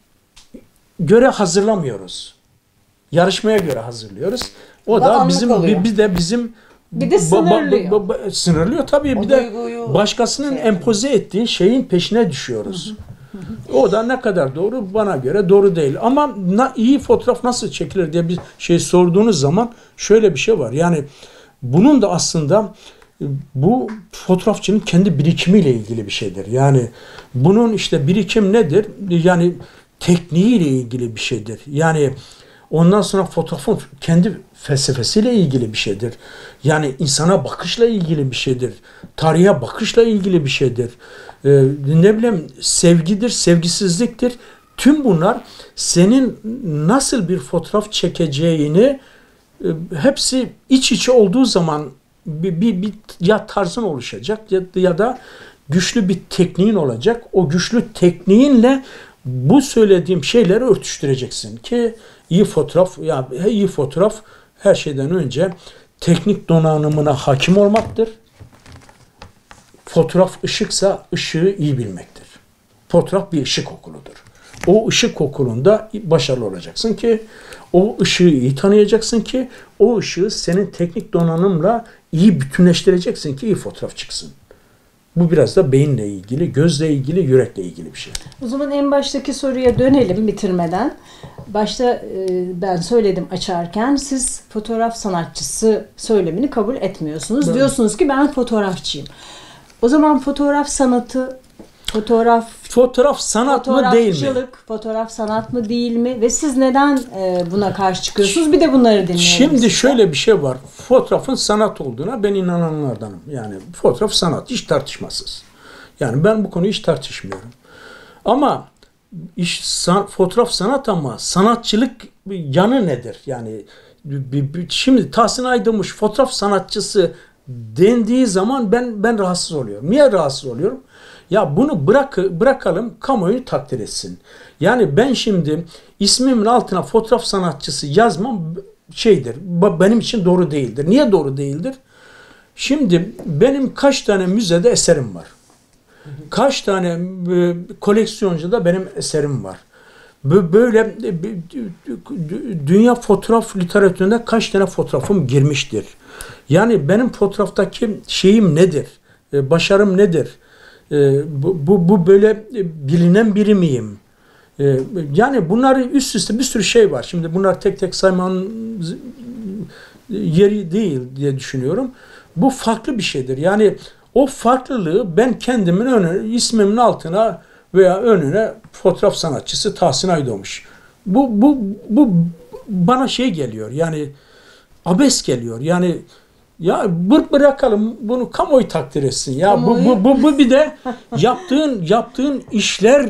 göre hazırlamıyoruz. Yarışmaya göre hazırlıyoruz. O da bizim bir de sınırlıyor. Sınırlıyor tabii. Bir de başkasının empoze ettiği şeyin peşine düşüyoruz. O da ne kadar doğru, bana göre doğru değil. Ama iyi fotoğraf nasıl çekilir diye bir şey sorduğunuz zaman şöyle bir şey var. Yani bunun da aslında bu fotoğrafçının kendi birikimiyle ilgili bir şeydir. Yani bunun işte birikim nedir? Yani tekniğiyle ilgili bir şeydir. Yani ondan sonra fotoğrafın kendi felsefesiyle ilgili bir şeydir. Yani insana bakışla ilgili bir şeydir. Tarihe bakışla ilgili bir şeydir. Ne bileyim, sevgidir, sevgisizliktir. Tüm bunlar senin nasıl bir fotoğraf çekeceğini hepsi iç içe olduğu zaman bir ya tarzın oluşacak ya da güçlü bir tekniğin olacak. O güçlü tekniğinle bu söylediğim şeyleri örtüştüreceksin ki iyi fotoğraf her şeyden önce teknik donanımına hakim olmaktır. Fotoğraf ışıksa ışığı iyi bilmektir. Fotoğraf bir ışık okuludur. O ışık okulunda başarılı olacaksın ki O ışığı iyi tanıyacaksın ki o ışığı senin teknik donanımla iyi bütünleştireceksin ki iyi fotoğraf çıksın. Bu biraz da beyinle ilgili, gözle ilgili, yürekle ilgili bir şey. O zaman en baştaki soruya dönelim bitirmeden. Başta ben söyledim açarken, siz fotoğraf sanatçısı söylemini kabul etmiyorsunuz. Evet. Diyorsunuz ki ben fotoğrafçıyım. O zaman fotoğraf sanatı, fotoğraf sanat mı değil mi? Fotoğraf sanat mı değil mi? Ve siz neden buna karşı çıkıyorsunuz? Bir de bunları dinleyelim. Şimdi size. Şöyle bir şey var. Fotoğrafın sanat olduğuna ben inananlardanım. Yani fotoğraf sanat, hiç tartışmasız. Yani ben bu konuyu hiç tartışmıyorum. Ama fotoğraf sanat ama sanatçılık yanı nedir? Yani şimdi Tahsin Aydınmuş fotoğraf sanatçısı dendiği zaman ben rahatsız oluyorum. Niye rahatsız oluyorum? Ya bunu bırakalım, kamuoyu takdir etsin. Yani ben şimdi ismimin altına fotoğraf sanatçısı yazmam benim için doğru değildir. Niye doğru değildir? Şimdi benim kaç tane müzede eserim var. Kaç tane koleksiyoncuda benim eserim var. Böyle dünya fotoğraf literatüründe kaç tane fotoğrafım girmiştir. Yani benim fotoğraftaki şeyim nedir? Başarım nedir? Bu böyle bilinen biri miyim? Yani bunları üst üste bir sürü şey var. Şimdi bunlar tek tek saymanın yeri değil diye düşünüyorum. Bu farklı bir şeydir. Yani o farklılığı ben kendimin ismimin altına veya önüne fotoğraf sanatçısı Tahsin Aydoğmuş. Bu bana şey geliyor. Yani abes geliyor. Yani ya bırakalım bunu, kamuoyu takdir etsin. Ya bu bir de yaptığın işler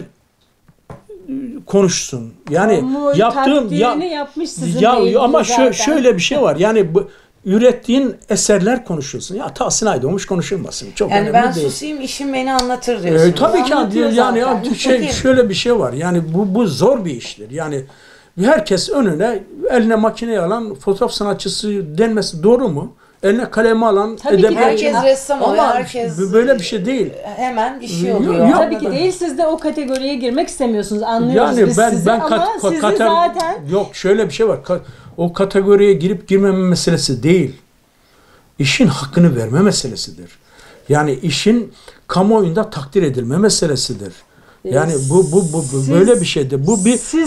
konuşsun. Yani takdirini yapmış sizin ama zaten. Şöyle bir şey var. Yani ürettiğin eserler konuşulsun. Ya Tahsin Aydoğmuş konuşulmasın. Çok yani önemli ben değil. susayım, işim beni anlatır diyorsunuz. Tabii ki yani şöyle bir şey var. Yani bu zor bir iştir. Yani herkes eline makineyi alan fotoğraf sanatçısı denmesi doğru mu? Eline kalemi alan herkes ressam oluyor. Herkes böyle bir şey değil. Hemen bir şey oluyor. Tabii ki değil. Siz de o kategoriye girmek istemiyorsunuz. Anlıyoruz yani biz sizi ama sizi zaten... Yok, şöyle bir şey var. O kategoriye girip girmeme meselesi değil. İşin hakkını verme meselesidir. Yani işin kamuoyunda takdir edilme meselesidir. Yani bu böyle bir şeydir. Bu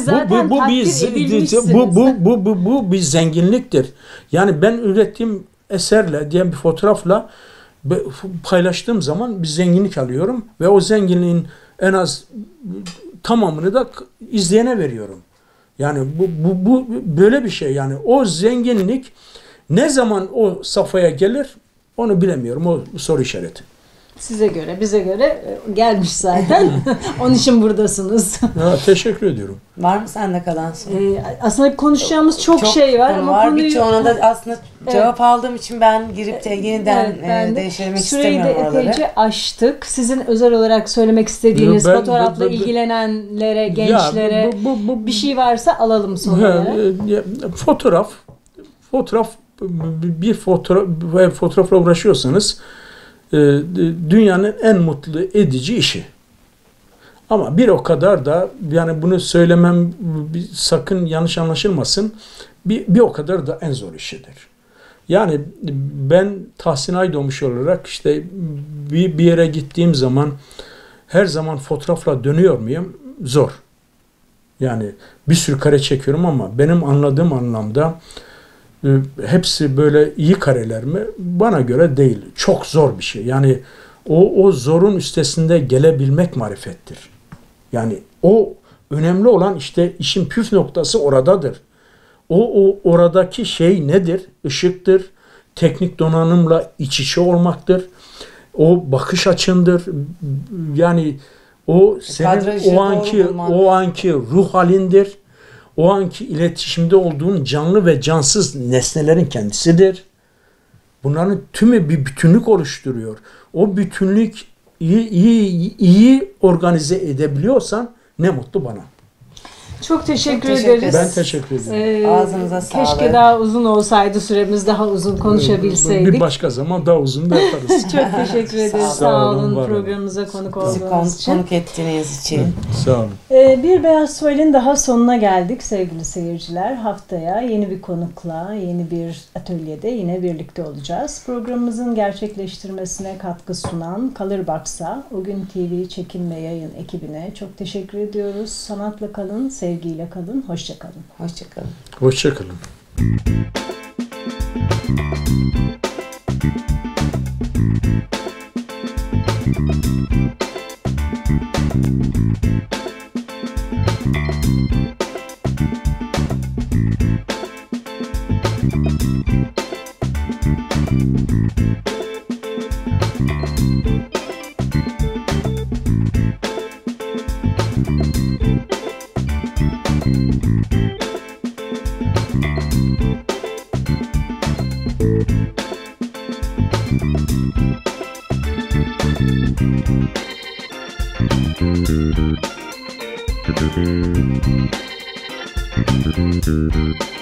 bir zenginliktir. Yani ben ürettiğim eserle diye bir fotoğrafla paylaştığım zaman bir zenginlik alıyorum ve o zenginliğin en az tamamını da izleyene veriyorum. Yani bu böyle bir şey. Yani o zenginlik ne zaman o safhaya gelir onu bilemiyorum. O soru işareti. Size göre, bize göre gelmiş zaten. Onun için buradasınız. Ya, teşekkür ediyorum. Var mı sende kalan soru? Aslında konuşacağımız çok şey var. Ama var. Birçoğuna da aslında cevap aldığım için ben girip de yeniden değiştirmek istemiyorum oraları. Süreyi de epeyce aştık. Sizin özel olarak söylemek istediğiniz fotoğrafla ilgilenenlere, gençlere bir şey varsa alalım sonra. Fotoğrafla uğraşıyorsanız dünyanın en mutlu edici işi. Ama bir o kadar da, yani bunu söylemem sakın yanlış anlaşılmasın, bir o kadar da en zor işidir. Yani ben Tahsin Aydoğmuş olarak işte bir yere gittiğim zaman her zaman fotoğrafla dönüyor muyum? Zor. Yani bir sürü kare çekiyorum ama benim anladığım anlamda hepsi böyle iyi kareler mi? Bana göre değil. Çok zor bir şey. Yani o zorun üstesinde gelebilmek marifettir. Yani o önemli olan, işte işin püf noktası oradadır. O oradaki şey nedir? Işıktır. Teknik donanımla iç içe olmaktır. O bakış açındır. Yani o senin o anki ruh halindir. O anki iletişimde olduğun canlı ve cansız nesnelerin kendisidir. Bunların tümü bir bütünlük oluşturuyor. O bütünlük iyi organize edebiliyorsan ne mutlu bana. Çok teşekkür Çok teşekkür ederiz. Ben teşekkür ederim. Ağzınıza sağlık. Keşke daha uzun olsaydı, süremiz daha uzun konuşabilseydik. Bir başka zaman daha uzun da yaparız. Çok teşekkür ederiz. Sağ Sağ olun, olun var olun. programımıza konuk Bizi olduğunuz için. konuk ettiğiniz için. Sağ olun. Bir Beyaz Tuval'in daha sonuna geldik sevgili seyirciler. Haftaya yeni bir konukla, yeni bir atölyede yine birlikte olacağız. Programımızın gerçekleştirmesine katkı sunan Colorbox'a, O Gün TV çekim ve yayın ekibine çok teşekkür ediyoruz. Sanatla kalın, sevgiyle kalın, hoşça kalın. Hoşça kalın. Hoşça kalın. Thank you.